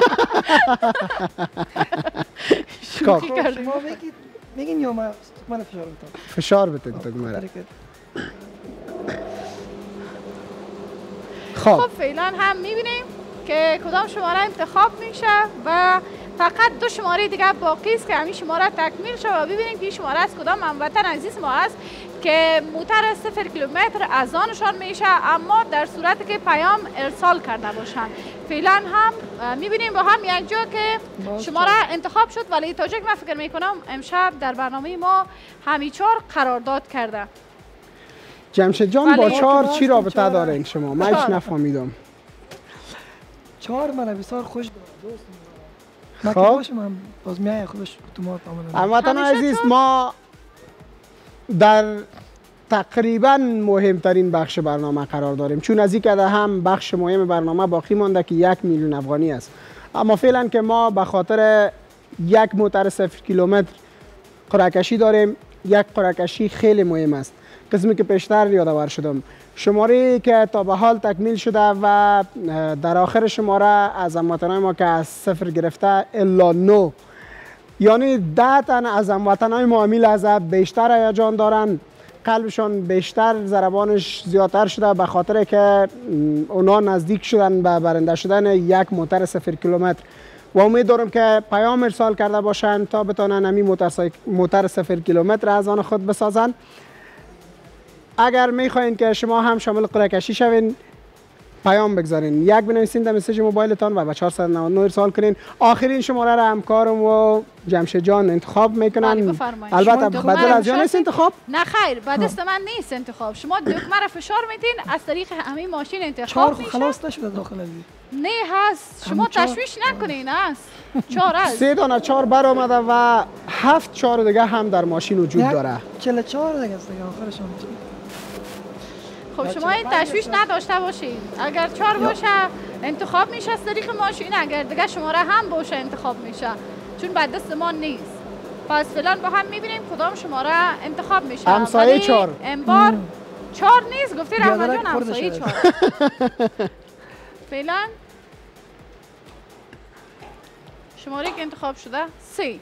شما میگین یا من فشار بدم؟ فشار بده دکمه. خب فعلا هم میبینیم که کدام شماره انتخاب میشه و فقط 2 شماره دیگه باقی است که همین شماره تکمیل شه و ببینیم که شماره از کدام هموطن عزیز ما است که موتر 0 کیلومتر از آنشان میشه، اما در صورتی که پیام ارسال کرده باشن. فعلا هم میبینیم با هم یک جا که شماره انتخاب شد، ولی تا جایی که من فکر میکنم امشب در برنامه ما همی 4 قرارداد کرده. جمشید جان با 4 چی رابطه دارین شما؟ من هیچ نفهمیدم. 4 من بسیار خوش دوست خب باشم باز میای خودش اتومات عمل. هموطن عزیز ما در تقریبا مهمترین بخش برنامه قرار داریم، چون از این کده هم بخش مهم برنامه باقی مانده که 1 میلیون افغانی است. اما فعلا که ما به خاطر یک موتر 0 کیلومتر قرعه کشی داریم. یک قرعه کشی خیلی مهم است. قسمی که پیشتر یادآور شدم، شماره که تا به حال تکمیل شده و در آخر شماره از هموطنان ما که از 0 گرفته الا 9، یعنی 10 تن از هموطنان ما همین لحظه بیشتر هیجان دارن، قلبشان بیشتر ضربانش زیادتر شده به خاطر که اونا نزدیک شدن به برنده شدن یک موتر 0 کیلومتر و امید دارم که پیام ارسال کرده باشن تا بتونن همین موتر 0 کیلومتر از آن خود بسازن. اگر میخواین که شما هم شامل قرعه کشی شوین پیام بگذارین، یک بنویسین در مسیج موبایلتان و به 499 ارسال کنین. آخرین شماره را همکارم و جمشید جان انتخاب میکنن. البته بدل از جان است انتخاب؟ نه خیر، به دست من نیست انتخاب. شما دکمه را فشار میدین از طریق همین ماشین انتخاب میشه. 4 خلاص نشده داخل ازی؟ نه هست، شما تشویش نکنین. هست 4 است. 3 دانه 4 بر آمده و 7 4 دیگه هم در ماشین وجود داره. 44 دیگه است دیگه آخرشون. خب شما این تشویش نداشته باشین. اگر 4 باشه انتخاب میشه از طریق ماشین، اگر دیگه شماره هم باشه انتخاب میشه، چون بعد دست ما نیست. پس فعلا با هم میبینیم کدام شماره انتخاب میشه. همسایه 4 امبار 4 نیست، گفتی رحمت جان همسایه 4. فعلا شماره که انتخاب شده 3.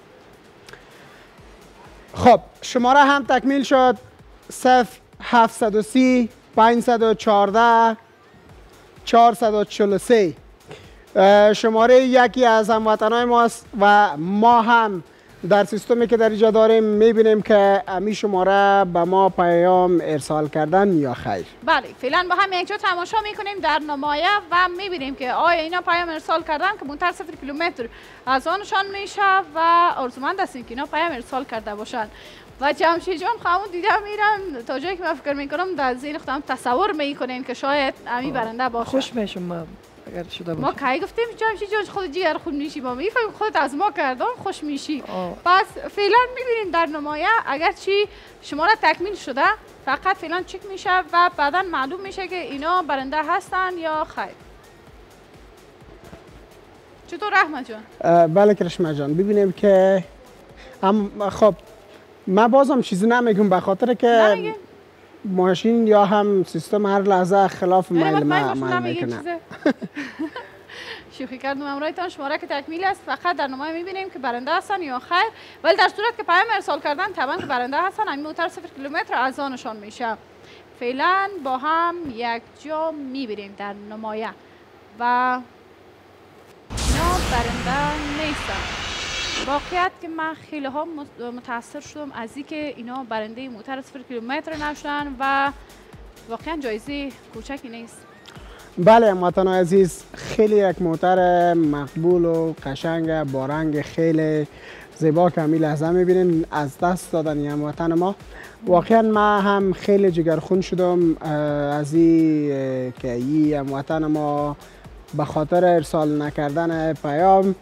خب شماره هم تکمیل شد. 0730 514 443 شماره یکی از هموطنان ماست و ما هم در سیستمی که در اینجا داریم میبینیم که امی شماره به ما پیام ارسال کردن یا خیر. بله فعلا با هم یک جا تماشا میکنیم در نمایه و میبینیم که آیا اینا پیام ارسال کردن که منتر 0 کیلومتر از آنشان میشه و آرزومند هستیم که اینا پیام ارسال کرده باشن. و جمشید جان خواهمون دیده میرن تا جایی که من فکر میکنم در ذهن خودم تصور میکنین که شاید امی برنده باشه. خوش میشم من اگر شده باشه. ما کی گفتیم جمشید جان خود جیگر خود میشی، ما میفهمیم خودت از ما کردن خوش میشی. پس فعلا میبینیم در نمایه اگر چی شماره تکمیل شده فقط فعلا چک میشه و بعدا معلوم میشه که اینا برنده هستن یا خیر. چطور رحمت جان؟ بله کرشمه جان، ببینیم که خب من بازم چیزی نمیگم به خاطر که ماشین یا هم سیستم هر لحظه خلاف میل ما میکنه. شوخی کردم امرایتان. شماره که تکمیل است فقط در نمایه میبینیم که برنده هستن یا خیر، ولی در صورت که پیام ارسال کردن طبعا که برنده هستن همین موتر 0 کیلومتر از آنشان میشه. فعلا با هم یک جا میبینیم در نمایه و برنده نیستن. واقعیت که من خیلی ها متاثر شدم از اینکه اینا برنده موتر 0 کیلومتر نشدن و واقعا جایزه کوچکی نیست. بله هموطنان عزیز، خیلی یک موتر مقبول و قشنگ با رنگ خیلی زیبا که همین لحظه میبینین از دست دادن این هموطن ما. واقعا من هم خیلی جگرخون شدم از این که این هموطن ما به خاطر ارسال نکردن پیام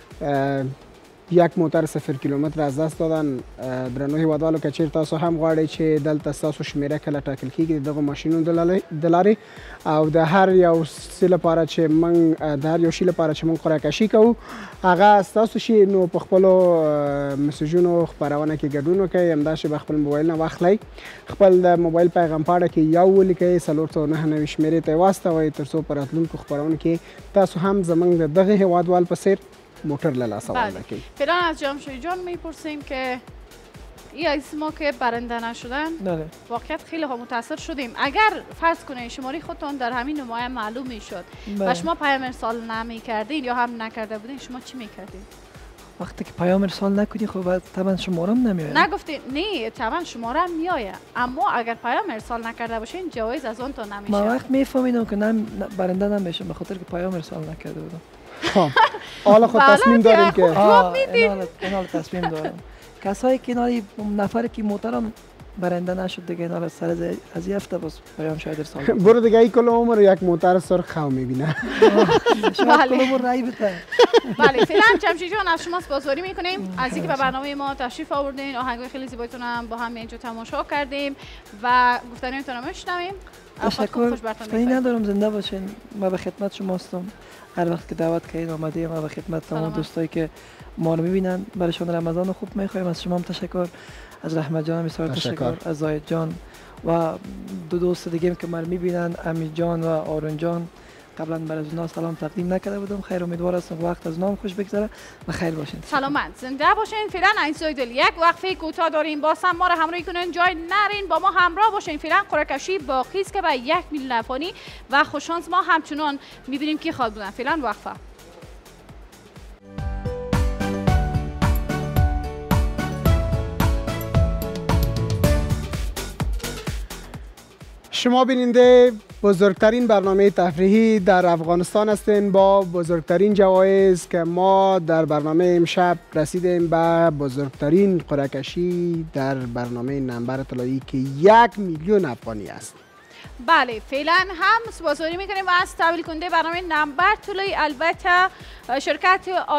یک موتر 0 کیلومتر از دست دادن. درنو هیوادوالو که چیر تاسو هم غواړئ چې دلته ستاسو شمیره کله ټاکل کیږي د دغه ماشینونو د لارې او د هر یو څه لپاره چې موږ د هر یو شي لپاره چې موږ قرعه‌کشي کوو هغه ستاسو شي، نو په خپلو مسیجونو خپرونه کې ګډون وکړئ، همداسې به خپل موبایل نه واخلئ، خپل د موبایل پیغام پاڼه کې یو ولیکئ، 499 شمیرې ته یې واستوئ تر څو په راتلونکو خپرونو کې تاسو هم زموږ د دغه هیوادوال په څیر موتر لاله سوال نکنید. فعلا از جمشید جان میپرسیم که این از ما که برنده نشدن واقعیت خیلی ها متاثر شدیم. اگر فرض کنید شماره خودتون در همین نمایه معلوم میشد و شما پیام ارسال نمیکردین یا هم نکرده بودین، شما چی میکردین؟ وقتی که پیام ارسال نکنی خب طبعا شمارم نمیاد. نگفتین نه طبعا شمارم میآید، اما اگر پیام ارسال نکرده باشین جوایز از اون تا نمیشه. ما وقت میفهمیدم که برنده نمیشم به خاطر که پیام ارسال نکرده بودم. حالا خود تصمیم داریم که اینال تصمیم دارم. کسایی که نفر که موترم برنده نشد دیگه اینا سر از یه هفته بس پیام شاید ارسال برو دیگه ای کل عمر یک موتر سرخ خو میبینه. شاید کل عمر رای بده. بله فعلا جمشید جان از شما سپاسگزاری میکنیم از اینکه به برنامه ما تشریف آوردین، آهنگای خیلی زیبایتون هم با هم اینجا تماشا کردیم و گفتنیتون رو میشنویم. تشکر. خیلی ندارم، زنده باشین. ما به خدمت شما هستم. هر وقت که دعوت کردید آمدیم و به خدمت تمام دوستایی که ما رو میبینن برایشون رمضان خوب میخوایم. از شما هم تشکر، از رحمت جان بسیار تشکر، از زاید جان و دو دوست دیگه که ما رو میبینن، امید جان و آرون جان. قبلا برای اونا سلام تقدیم نکرده بودم. خیر، امیدوار هستم وقت از نام خوش بگذره و خیر باشین. سلامت زنده باشین. فعلا عزیزای دل یک وقفه کوتاه داریم، باز هم ما رو همراهی کنین، جای نرین، با ما همراه باشین. فعلا قرعه‌کشی باقی است که به 1 میلیون افغانی و خوششانس ما همچنان میبینیم کی خواهد بودن. فعلا وقفه. شما بیننده بزرگترین برنامه تفریحی در افغانستان هستین با بزرگترین جوایز که ما در برنامه امشب رسیدیم به بزرگترین قرعه‌کشی در برنامه نمبرطلایی که 1 میلیون افغانی است. بله فعلا هم سپاسگزاری میکنیم از تحویل کننده برنامه نمبرطلایی، البته شرکت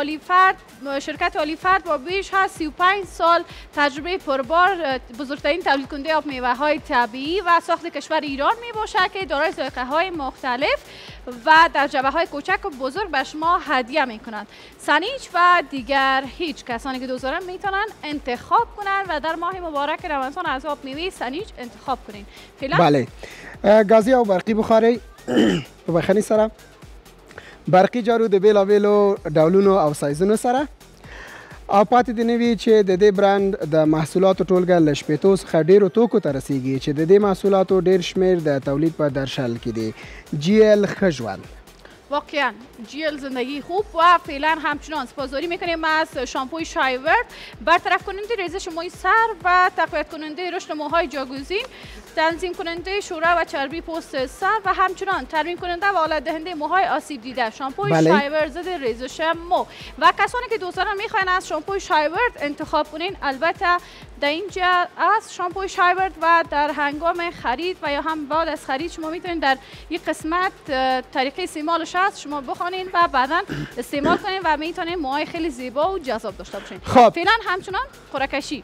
عالی فرد با بیش از 35 سال تجربه پربار بزرگترین تولید کننده آب میوه های طبیعی و ساخت کشور ایران می باشد که دارای ذائقه های مختلف و در جبهه های کوچک و بزرگ به شما هدیه می کنند. سنیچ و دیگر هیچ کسانی که دوست دارن میتونن انتخاب کنن و در ماه مبارک رمضان از آب میوه سنیچ انتخاب کنین. بله گازی او برقی بخاری بخنی سره برقی جارو د بیلا بیلو ډولونو او سایزونو سره او پاتې دی نوي چې د دې برانډ د محصولاتو ټولګه له شپېتو څخه ډېرو توکو ته رسیږي چې د دې محصولاتو ډېر شمېر د تولید په درشل کې دی. جی ال ښه ژوند. واقعا جیل زندگی خوب و فعلا همچنان سپاسگزاری میکنیم از شامپوی شایورد، برطرف کننده ریزش موی سر و تقویت کننده رشد موهای جاگزین، تنظیم کننده شوره و چربی پوست سر و همچنان ترمیم کننده و آلت دهنده موهای آسیب دیده. شامپوی شایورد ضد ریزش مو و کسانی که دوست دارن میخواین از شامپوی شایورد انتخاب کنین، البته در اینجا از شامپوی شایورد و در هنگام خرید و یا هم بعد از خرید شما میتونید در یک قسمت طریقه استعمالش هست شما بخونین و بعدا استعمال کنین و میتونین موهای خیلی زیبا و جذاب داشته باشین. فعلا همچنان قرعه‌کشی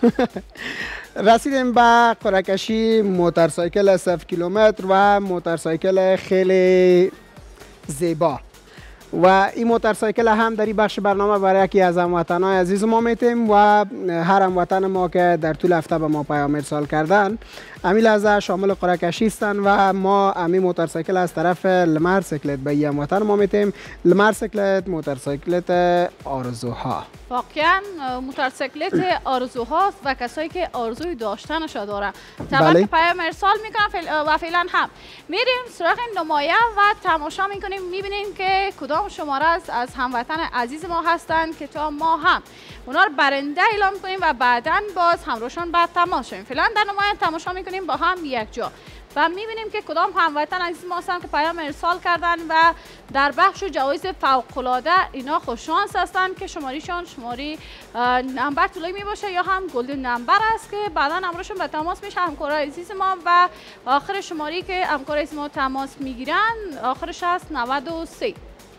رسیدیم به قرعه‌کشی موتورسایکل 0 کیلومتر و موتورسایکل خیلی زیبا و این موتورسایکل هم در این بخش برنامه برای یکی از هموطنان عزیز ما میتیم و هر هموطن ما که در طول هفته به ما پیام ارسال کردن امی لحظه شامل قرعه‌کشی هستند و ما امی موتورسایکل از طرف لمر سیکلت به این هموطن ما میتیم. لمر سیکلت موتورسایکلت آرزوها. واقعا موتورسیکلت آرزوهاست و کسایی که آرزوی داشتنش داره طبعا پیام ارسال میکنن و فعلا هم میریم سراغ نمایه و تماشا میکنیم میبینیم که کدام کدام شماره از هموطن عزیز ما هستند که تا ما هم اونا رو برنده اعلام کنیم و بعداً باز همراهشون بعد تماس شویم. فعلا در نمایش تماشا میکنیم با هم یک جا و میبینیم که کدام هموطن عزیز ما هستن که پیام ارسال کردن و در بخش جوایز فوق‌العاده اینا خوششانس هستن که شماریشان شماری نمبرطلایی می باشه یا هم گلدن نمبر است که بعدا همراهشون به تماس میشه همکارای عزیز ما و آخر شماری که همکارای عزیز ما تماس میگیرن آخرش هست 93.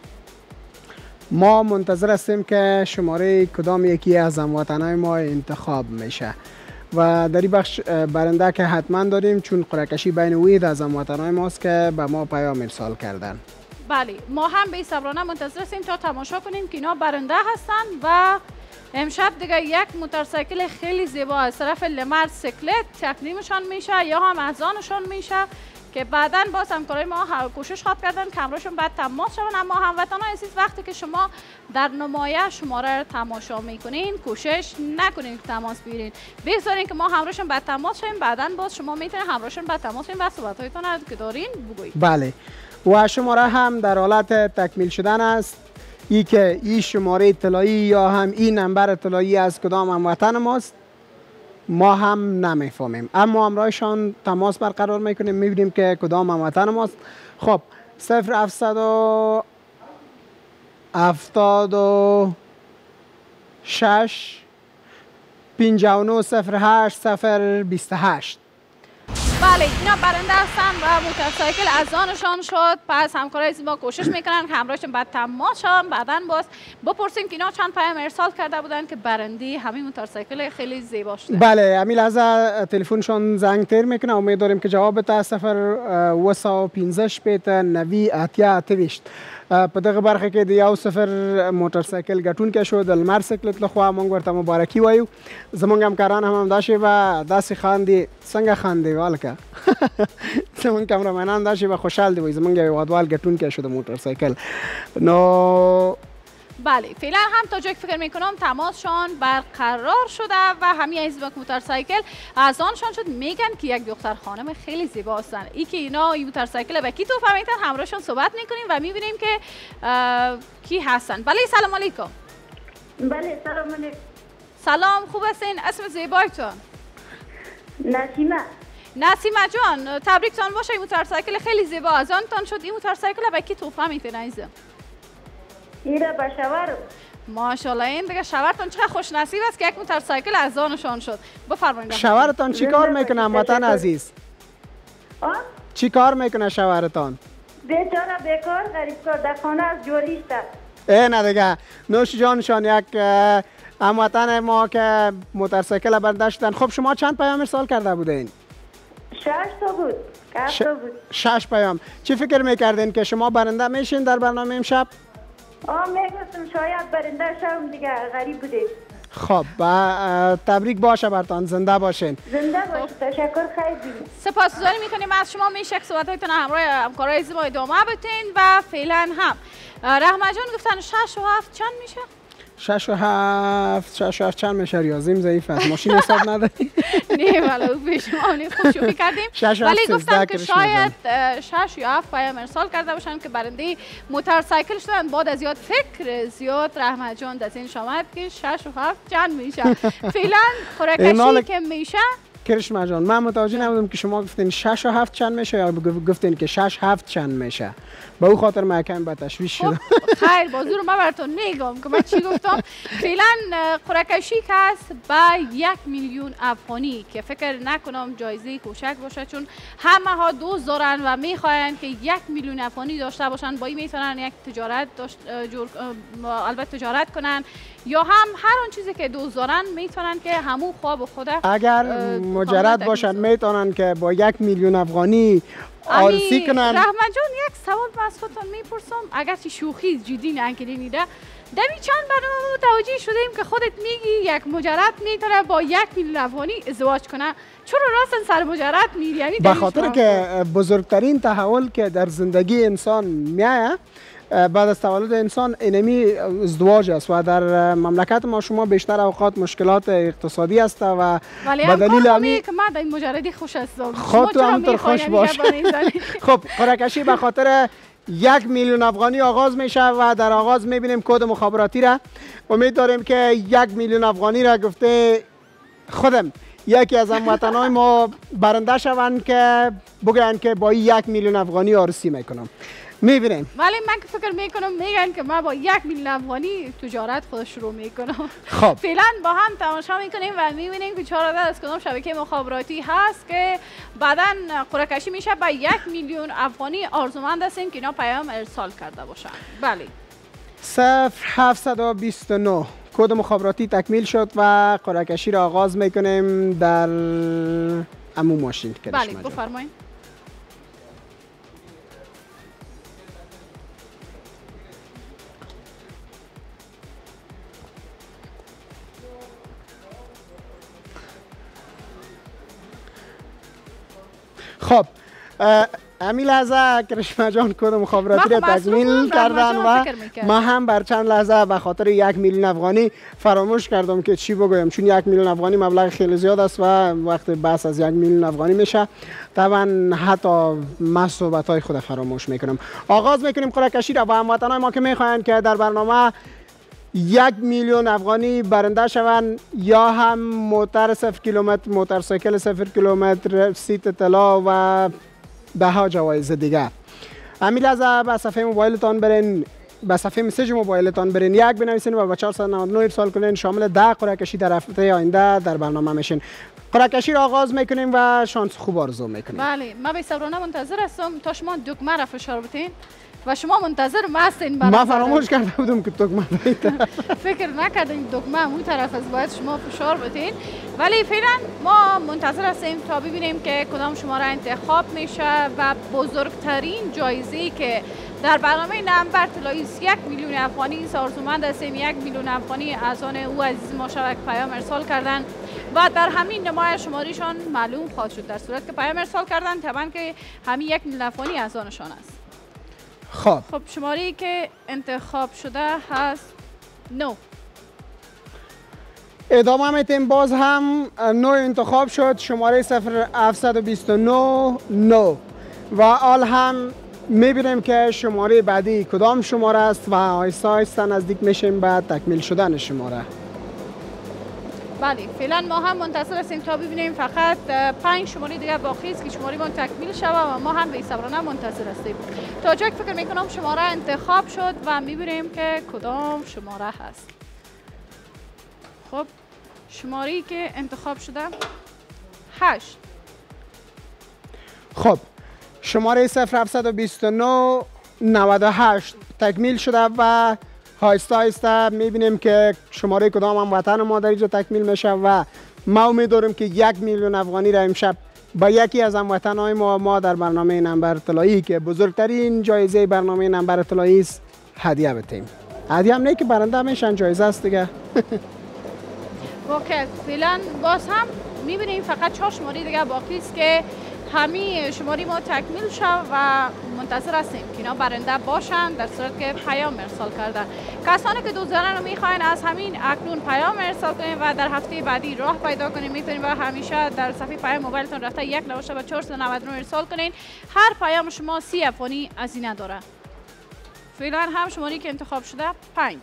ما منتظر هستیم که شماره کدام یکی از هموطنان ما انتخاب میشه و در این بخش برنده که حتما داریم چون قرعه‌کشی بین وید از هموطنان ماست که به ما پیام ارسال کردن. بله ما هم به صبرانه منتظر هستیم تا تماشا کنیم که اینا برنده هستن و امشب دیگه یک موتورسیکل خیلی زیبا از طرف نمبرطلایی تقدیمشان میشه یا هم از آنشان میشه که بعداً باز همکارای ما کوشش خواد کردن که همراهشون بعد تماس شون. اما هموطنان عزیز وقتی که شما در نمایش شماره رو تماشا میکنین کوشش نکنین که تماس بگیرین، بذارین که ما همراهشون بعد تماس شیم، بعداً باز شما میتونین همراهشون بعد تماس شین و صحبت‌هایتون رو که دارین بگویید. بله و شماره هم در حالت تکمیل شدن است. ای که این شماره طلایی یا هم این نمبر طلایی از کدام هموطن ماست ما هم نمیفهمیم، اما همراهشان تماس برقرار میکنیم میبینیم که کدام هموطن ماست. خب 0776 5908 028. بله اینا برنده هستن و موتورسیکل از آنشان شد. پس همکارای ما کوشش میکنن که همراهشون بعد تماس شون، بعداً باز بپرسیم که اینا چند پیام ارسال کرده بودن که برنده همین موتورسیکل خیلی زیبا شده. بله امیل از تلفنشون زنگ تیر میکنه، امیدواریم که جواب تا 015 بیت 90 اتیا تویشت په دغه برخه کې د یو صفر موټرسایکل ګټونکی شو د لمر سکلت لخوا موږ ورته مبارکي وایو. زموږ همکاران هم همداسې به داسې خاندي څنګه خاندي والکه زموږ کامرمنان داسې به خوشحال دي وایي زموږ یو هیوادوال ګټونکی شو د موټرسایکل. نو بله فعلا هم تا جایی که فکر میکنم تماسشان برقرار شده و همین از موتورسیکل از آنشان شد. میگن که یک دختر خانم خیلی زیبا هستن. ای که اینا این موتورسیکل به کی توفیق میدن همراهشون صحبت میکنیم و میبینیم که کی هستن. بله سلام علیکم. بله سلام علیکم. سلام خوب هستین؟ اسم زیبایتون؟ نسیمه. نسیمه جان تبریکتان باشه، این موتورسیکل خیلی زیبا از آنتان شد. این موتورسیکل به کی توفیق میدن عزیزم؟ ایره با شوهرم. ماشاءالله این دیگه شوهرتون چقدر خوش نصیب است که یک موتورسیکل از آنشان شد. بفرمایید. شوهرتان چی کار میکنه هموطن عزیز؟ چی کار میکنه شوهرتان؟ بیچاره بیکار غریب کار در خانه از جولیسته. نه دیگه نوش جانشان یک هموطن ما که موتورسیکل برنده شدن. خب شما چند پیام ارسال کرده بودین؟ 6 تا بود. 7 تا بود. 6 پیام. چی فکر میکردین که شما برنده میشین در برنامه امشب؟ میگفتم شاید برنده شوم دیگه غریب بوده. خب تبریک باشه برتان، زنده باشین. زنده باشید. تشکر خیلی. سپاسگزاری میکنیم از شما. میشه که صحبت‌هایتون همراه همکارای ما ادامه بدین و فعلا هم رحمت جان گفتن 6 و 7 چند میشه؟ 6 و 7 چند میشه؟ ریاضیم ضعیف است، ماشین حساب نداری؟ نه ولو به شما نیست خوب شوخی کردیم ولی گفتم که شاید 6 یا 7 پیام ارسال کرده باشن که برنده موتورسیکل شدن. بعد از زیاد فکر زیاد رحمت جان دستین آمد که 6 و 7 چند میشه. فعلا قرعه‌کشی که میشه کرشما جان من متوجه نبودم که شما گفتین 6 و 7 چند میشه یا گفتین که 6 7 چند میشه. به او خاطر من کم به تشویش شدم. خیر بازو رو من براتون میگم که من چی گفتم. فعلا قرعه‌کشی که هست با 1 میلیون افغانی که فکر نکنم جایزه کوچک باشه چون همه ها دوست دارن و میخواین که 1 میلیون افغانی داشته باشن. با این میتونن یک تجارت البته تجارت کنن یا هم هر اون چیزی که دوست دارن میتونن که همون خواب خود اگر مجرد باشن میتونن که با 1 میلیون افغانی آرسی کنن. رحمت جان یک سوال از خودتون میپرسم اگر چی شوخی جدی نگیرین دمی چند برنامه متوجه شدیم که خودت میگی یک مجرد میتونه با 1 میلیون افغانی ازدواج کنه. چرا راستن سر مجرد میری؟ یعنی به خاطر که بزرگترین تحول که در زندگی انسان میایه بعد از تولد انسان اینمی ازدواج است و در مملکت ما شما بیشتر اوقات مشکلات اقتصادی است و به دلیل همین که من این مجردی خوش هستم. خود تو همونطور خوش باش. خب قرعه‌کشی به خاطر 1 میلیون افغانی آغاز میشه و در آغاز میبینیم کد مخابراتی را. امید داریم که 1 میلیون افغانی را گفته خودم یکی از هموطنان ما برنده شوند که بگن که با 1 میلیون افغانی عروسی میکنم. میبینیم. ولی من که فکر میکنم میگن که من با 1 میلیون افغانی تجارت خود شروع میکنم. خب فعلا با هم تماشا میکنیم و میبینیم که چهار عدد از کدام شبکه مخابراتی هست که بعدا قرعه کشی میشه با 1 میلیون افغانی آرزومند هستیم که اینا پیام ارسال کرده باشن. بله 0729 کد مخابراتی تکمیل شد و قرعه کشی را آغاز میکنیم در عمو ماشین. بله بفرمایید. خب همین لحظه کرشمه جان کد مخابراتی را تکمیل کردن و ما هم بر چند لحظه به خاطر 1 میلیون افغانی فراموش کردم که چی بگویم، چون 1 میلیون افغانی مبلغ خیلی زیاد است و وقت بحث از 1 میلیون افغانی میشه طبعا حتی ما صحبت های خود فراموش میکنم. آغاز میکنیم قرعه کشی را و هموطنان ما که میخواین که در برنامه 1 میلیون افغانی برنده شوند یا هم موتر 0 کیلومتر، موتورسایکل 0 کیلومتر، سیت طلا و ده ها جوایز دیگه. همین لحظه به صفحه موبایلتان برین، به صفحه مسیج موبایلتان برین، 1 بنویسین و به 499 ارسال کنین. شامل 10 قرعه کشی در هفته آینده در برنامه میشین. قرعه کشی را آغاز میکنیم و شانس خوب آرزو میکنیم. بله من به صبرانه منتظر هستم تا شما دکمه را فشار بدین و شما منتظر ما هستین. ما فراموش کرده بودم که دکمه فکر نکردیم دکمه اون طرف از باید شما فشار بدین، ولی فعلا ما منتظر هستیم تا ببینیم که کدام شماره انتخاب میشه و بزرگترین جایزه که در برنامه نمبرطلایی 1 میلیون افغانی آرزومند هستیم. 1 میلیون افغانی از آن او عزیز ما شود پیام ارسال کردن و در همین نمای شماریشان معلوم خواهد شد. در صورت که پیام ارسال کردن طبعا که همین 1 میلیون افغانی از آنشان است. خب شماری که انتخاب شده هست 9. ادامه میتیم. باز هم 9 انتخاب شد. شماره 0729 9 و حال هم میبینیم که شماره بعدی کدام شماره است و آهسته آهسته نزدیک میشیم به تکمیل شدن شماره. بله فعلا ما هم منتظر هستیم تا ببینیم فقط 5 شماره دیگه باقی است که شماره ما تکمیل شود و ما هم بی‌صبرانه منتظر هستیم. تا جایی فکر میکنم شماره انتخاب شد و میبینیم که کدام شماره هست. خب شماری که انتخاب شده 8. خب شماره 0729 98 تکمیل شده و آهسته آهسته میبینیم که شماره کدام هم وطن ما در اینجا تکمیل میشه و ما امید داریم که 1 میلیون افغانی را امشب با یکی از هموطنهای ما در برنامه نمبرطلایی که بزرگترین جایزه برنامه نمبرطلایی است هدیه بدیم. هدیه هم نه که برنده میشن، جایزه است دیگه. اوکی فعلا باز هم میبینیم فقط 4 شماره دیگه باقی است که همین شماری ما تکمیل شد و منتظر هستیم که اینا برنده باشن در صورت که پیام ارسال کردن. کسانی که دوست دارن رو میخواین از همین اکنون پیام ارسال کنیم و در هفته بعدی راه پیدا کنیم. میتونیم و همیشه در صفحه پیام موبایلتون رفته 1 نوشته و 499 ارسال کنین. هر پیام شما 30 افغانی هزینه داره. فعلا هم شماری که انتخاب شده 5.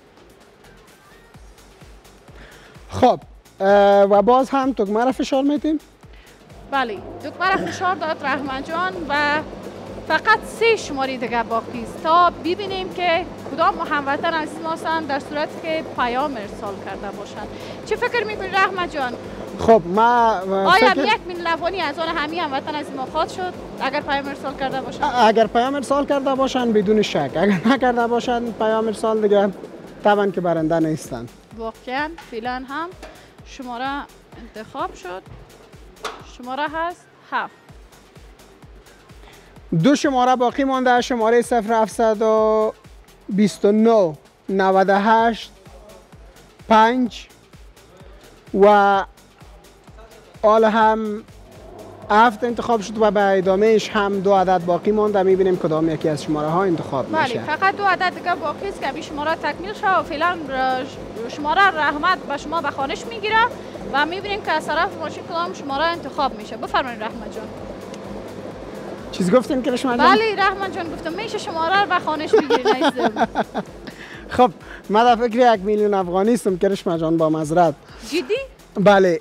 خب و باز هم دکمه را فشار میدیم. بله دکمه را فشار داد رحمت جان و فقط 3 شماره دیگه باقی است تا ببینیم که کدام هموطن از ما هستند در صورت که پیام ارسال کرده باشند. چه فکر میکنی رحمت جان؟ خب ما آیا 1 میلیون افغانی از آن همه هموطن از ما خواهد شد اگر پیام ارسال کرده باشند؟ اگر پیام ارسال کرده باشند بدون شک، اگر نکرده باشند پیام ارسال دیگه طبعا که برنده نیستند. واقعا فعلا هم شماره انتخاب شد. شماره هست 7. 2 شماره باقی مانده. شماره 0729 98 5 و حال هم 7 انتخاب شد و به ادامهش هم 2 عدد باقی مانده. میبینیم کدام یکی از شماره ها انتخاب میشه. بله فقط 2 عدد دیگه باقی است که همین شماره تکمیل شد و فعلا شماره رحمت به شما به خوانش میگیره و میبینیم که از طرف ماشین کدام شماره انتخاب میشه. بفرمایید رحمت جان. چیز گفتین کرشما جان؟ بله رحمان جان گفتم میشه شماره رو به خانش بگیرین عزیزم. خب من در فکر 1 میلیون افغانی استم کرشما جان با معذرت. جدی؟ بله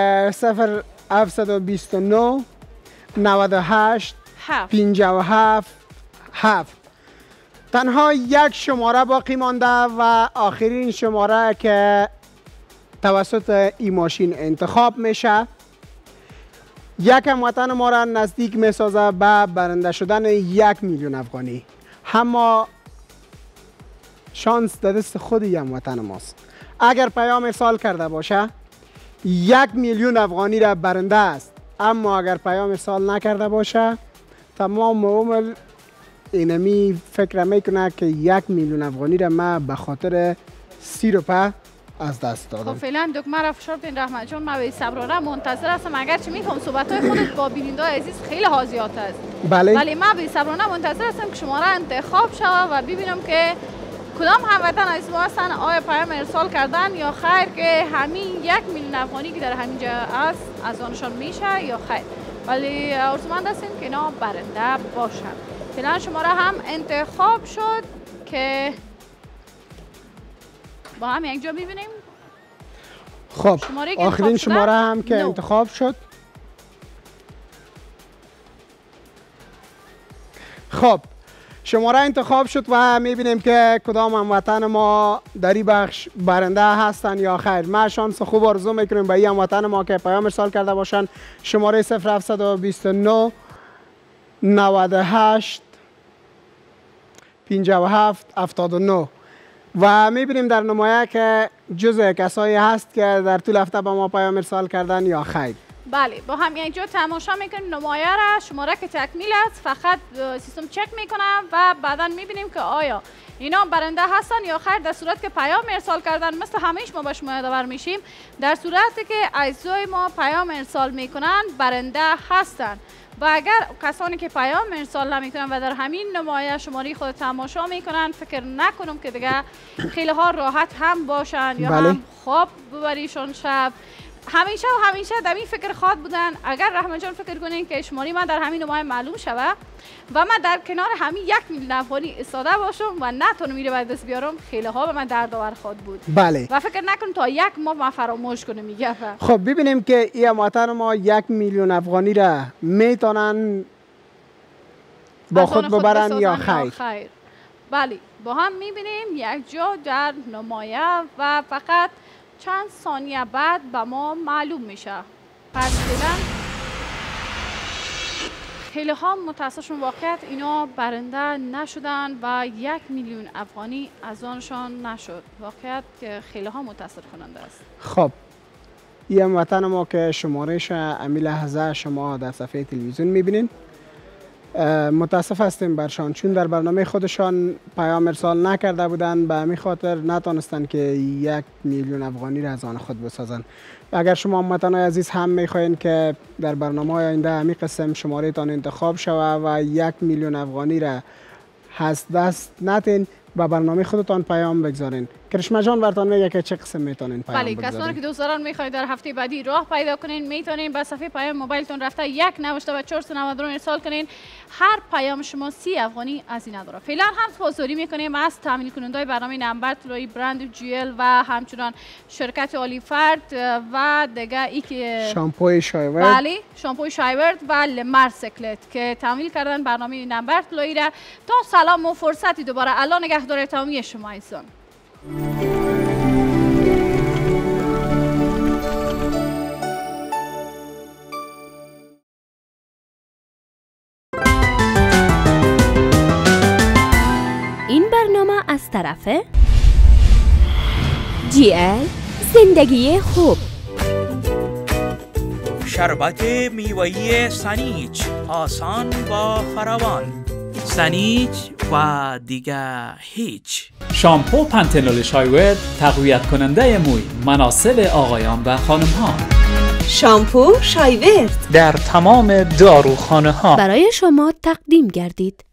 0729 98 57 7. تنها یک شماره باقی مانده و آخرین شماره که توسط این ماشین انتخاب میشه یک هموطن ما را نزدیک میسازه به برنده شدن 1 میلیون افغانی. اما شانس در دست خود یک هموطن ماست. اگر پیام ارسال کرده باشه 1 میلیون افغانی را برنده است، اما اگر پیام ارسال نکرده باشه تمام عمر اینمی فکر میکنه که 1 میلیون افغانی را ما به خاطر 30 روپه از دست دادم. خب فعلا دکمه را فشار بدین رحمت جان، من به صبرانه منتظر هستم. اگرچه میفهم صحبت‌های خودت با بیننده‌های عزیز خیلی حاضیات است، بله ولی من به صبرانه منتظر هستم که شماره انتخاب شود و ببینم که کدام هموطن از ما هستن، آیا پیام ارسال کردن یا خیر که همین 1 میلیون افغانی که در همینجا است از آنشان میشه یا خیر. ولی آرزومند هستیم که اینا برنده باشن. فعلا شماره هم انتخاب شد که با هم یک جا میبینیم. خب آخرین شماره هم که انتخاب شد. خب شماره انتخاب شد و میبینیم که کدام هموطن ما در این بخش برنده هستن یا خیر. ما شانس خوب آرزو میکنیم به این هموطن ما که پیام ارسال کرده باشن. شماره 0729 98 57 79 و میبینیم در نمایه که جزء کسایی هست که در طول هفته به ما پیام ارسال کردن یا خیر. بله با هم اینجا تماشا میکنیم نمایه را. شماره که تکمیل است فقط سیستم چک میکنم و بعدا میبینیم که آیا اینا برنده هستن یا خیر. در صورت که پیام ارسال کردن مثل همیشه ما به شما یادآور میشیم، در صورتی که اعضای ما پیام ارسال میکنن برنده هستن و اگر کسانی که پیام ارسال نمیکنن و در همین نمایه شماره خود تماشا میکنن فکر نکنم که دیگه خیلی ها راحت هم باشن یا هم خواب ببریشون شب. همیشه و همیشه در این فکر خواد بودن. اگر رحمان جان فکر کنین که شماری من در همین نمایه معلوم شوه و من در کنار همین 1 میلیون افغانی ایستاده باشم و نتونم میره به دست بیارم، خیلی ها به من دردآور خواد بود. بله و فکر نکنم تا 1 ماه من فراموش کنم میگه. خب ببینیم که این هموطن ما 1 میلیون افغانی را میتونن با خود ببرن یا خیر. بله با هم میبینیم یک جا در نمایه و فقط چند ثانیه بعد به ما معلوم میشه. پس خیلی ها متاسفشون واقعیت اینا برنده نشدن و 1 میلیون افغانی از آنشان نشد. واقعیت خیلی ها متاسف کننده است. خب این هموطن ما که شمارش امی لحظه شما در صفحه تلویزیون میبینین، متاسف هستیم برشان چون در برنامه خودشان پیام ارسال نکرده بودن، به همین خاطر نتونستن که 1 میلیون افغانی را از آن خود بسازن. اگر شما هموطنان عزیز هم میخواین که در برنامه آینده همین قسم شماره تان انتخاب شود و 1 میلیون افغانی را از دست ندین، با برنامه خودتان پیام بگذارین. کرشما جان براتون میگه که چه قسم میتونین پیام بگذارین. بله کسانی که دوست دارن میخواید در هفته بعدی راه پیدا کنین میتونین به صفحه پیام موبایلتون رفته 1 نوشته و 499 ارسال کنین. هر پیام شما 30 افغانی از این نداره. فعلا هم سپاسگزاری میکنیم از تامین کننده برنامه نمبرطلایی برند جیل و همچنان شرکت آلیفرد و دیگه ای که شامپوی شایورد. بله شامپوی شایورد و لمر سکلت که تامین کردن برنامه نمبرطلایی را. تا سلام و فرصتی دوباره الله نگهدار تمامی شما عزیزان. این برنامه از طرف GL زندگی خوب، شربت میوه‌ای سنیچ آسان و فراوان، سنیچ و دیگه هیچ. شامپو پنتنول شایورد تقویت کننده موی، مناسب آقایان و خانم ها. شامپو شایورد در تمام داروخانه ها برای شما تقدیم گردید.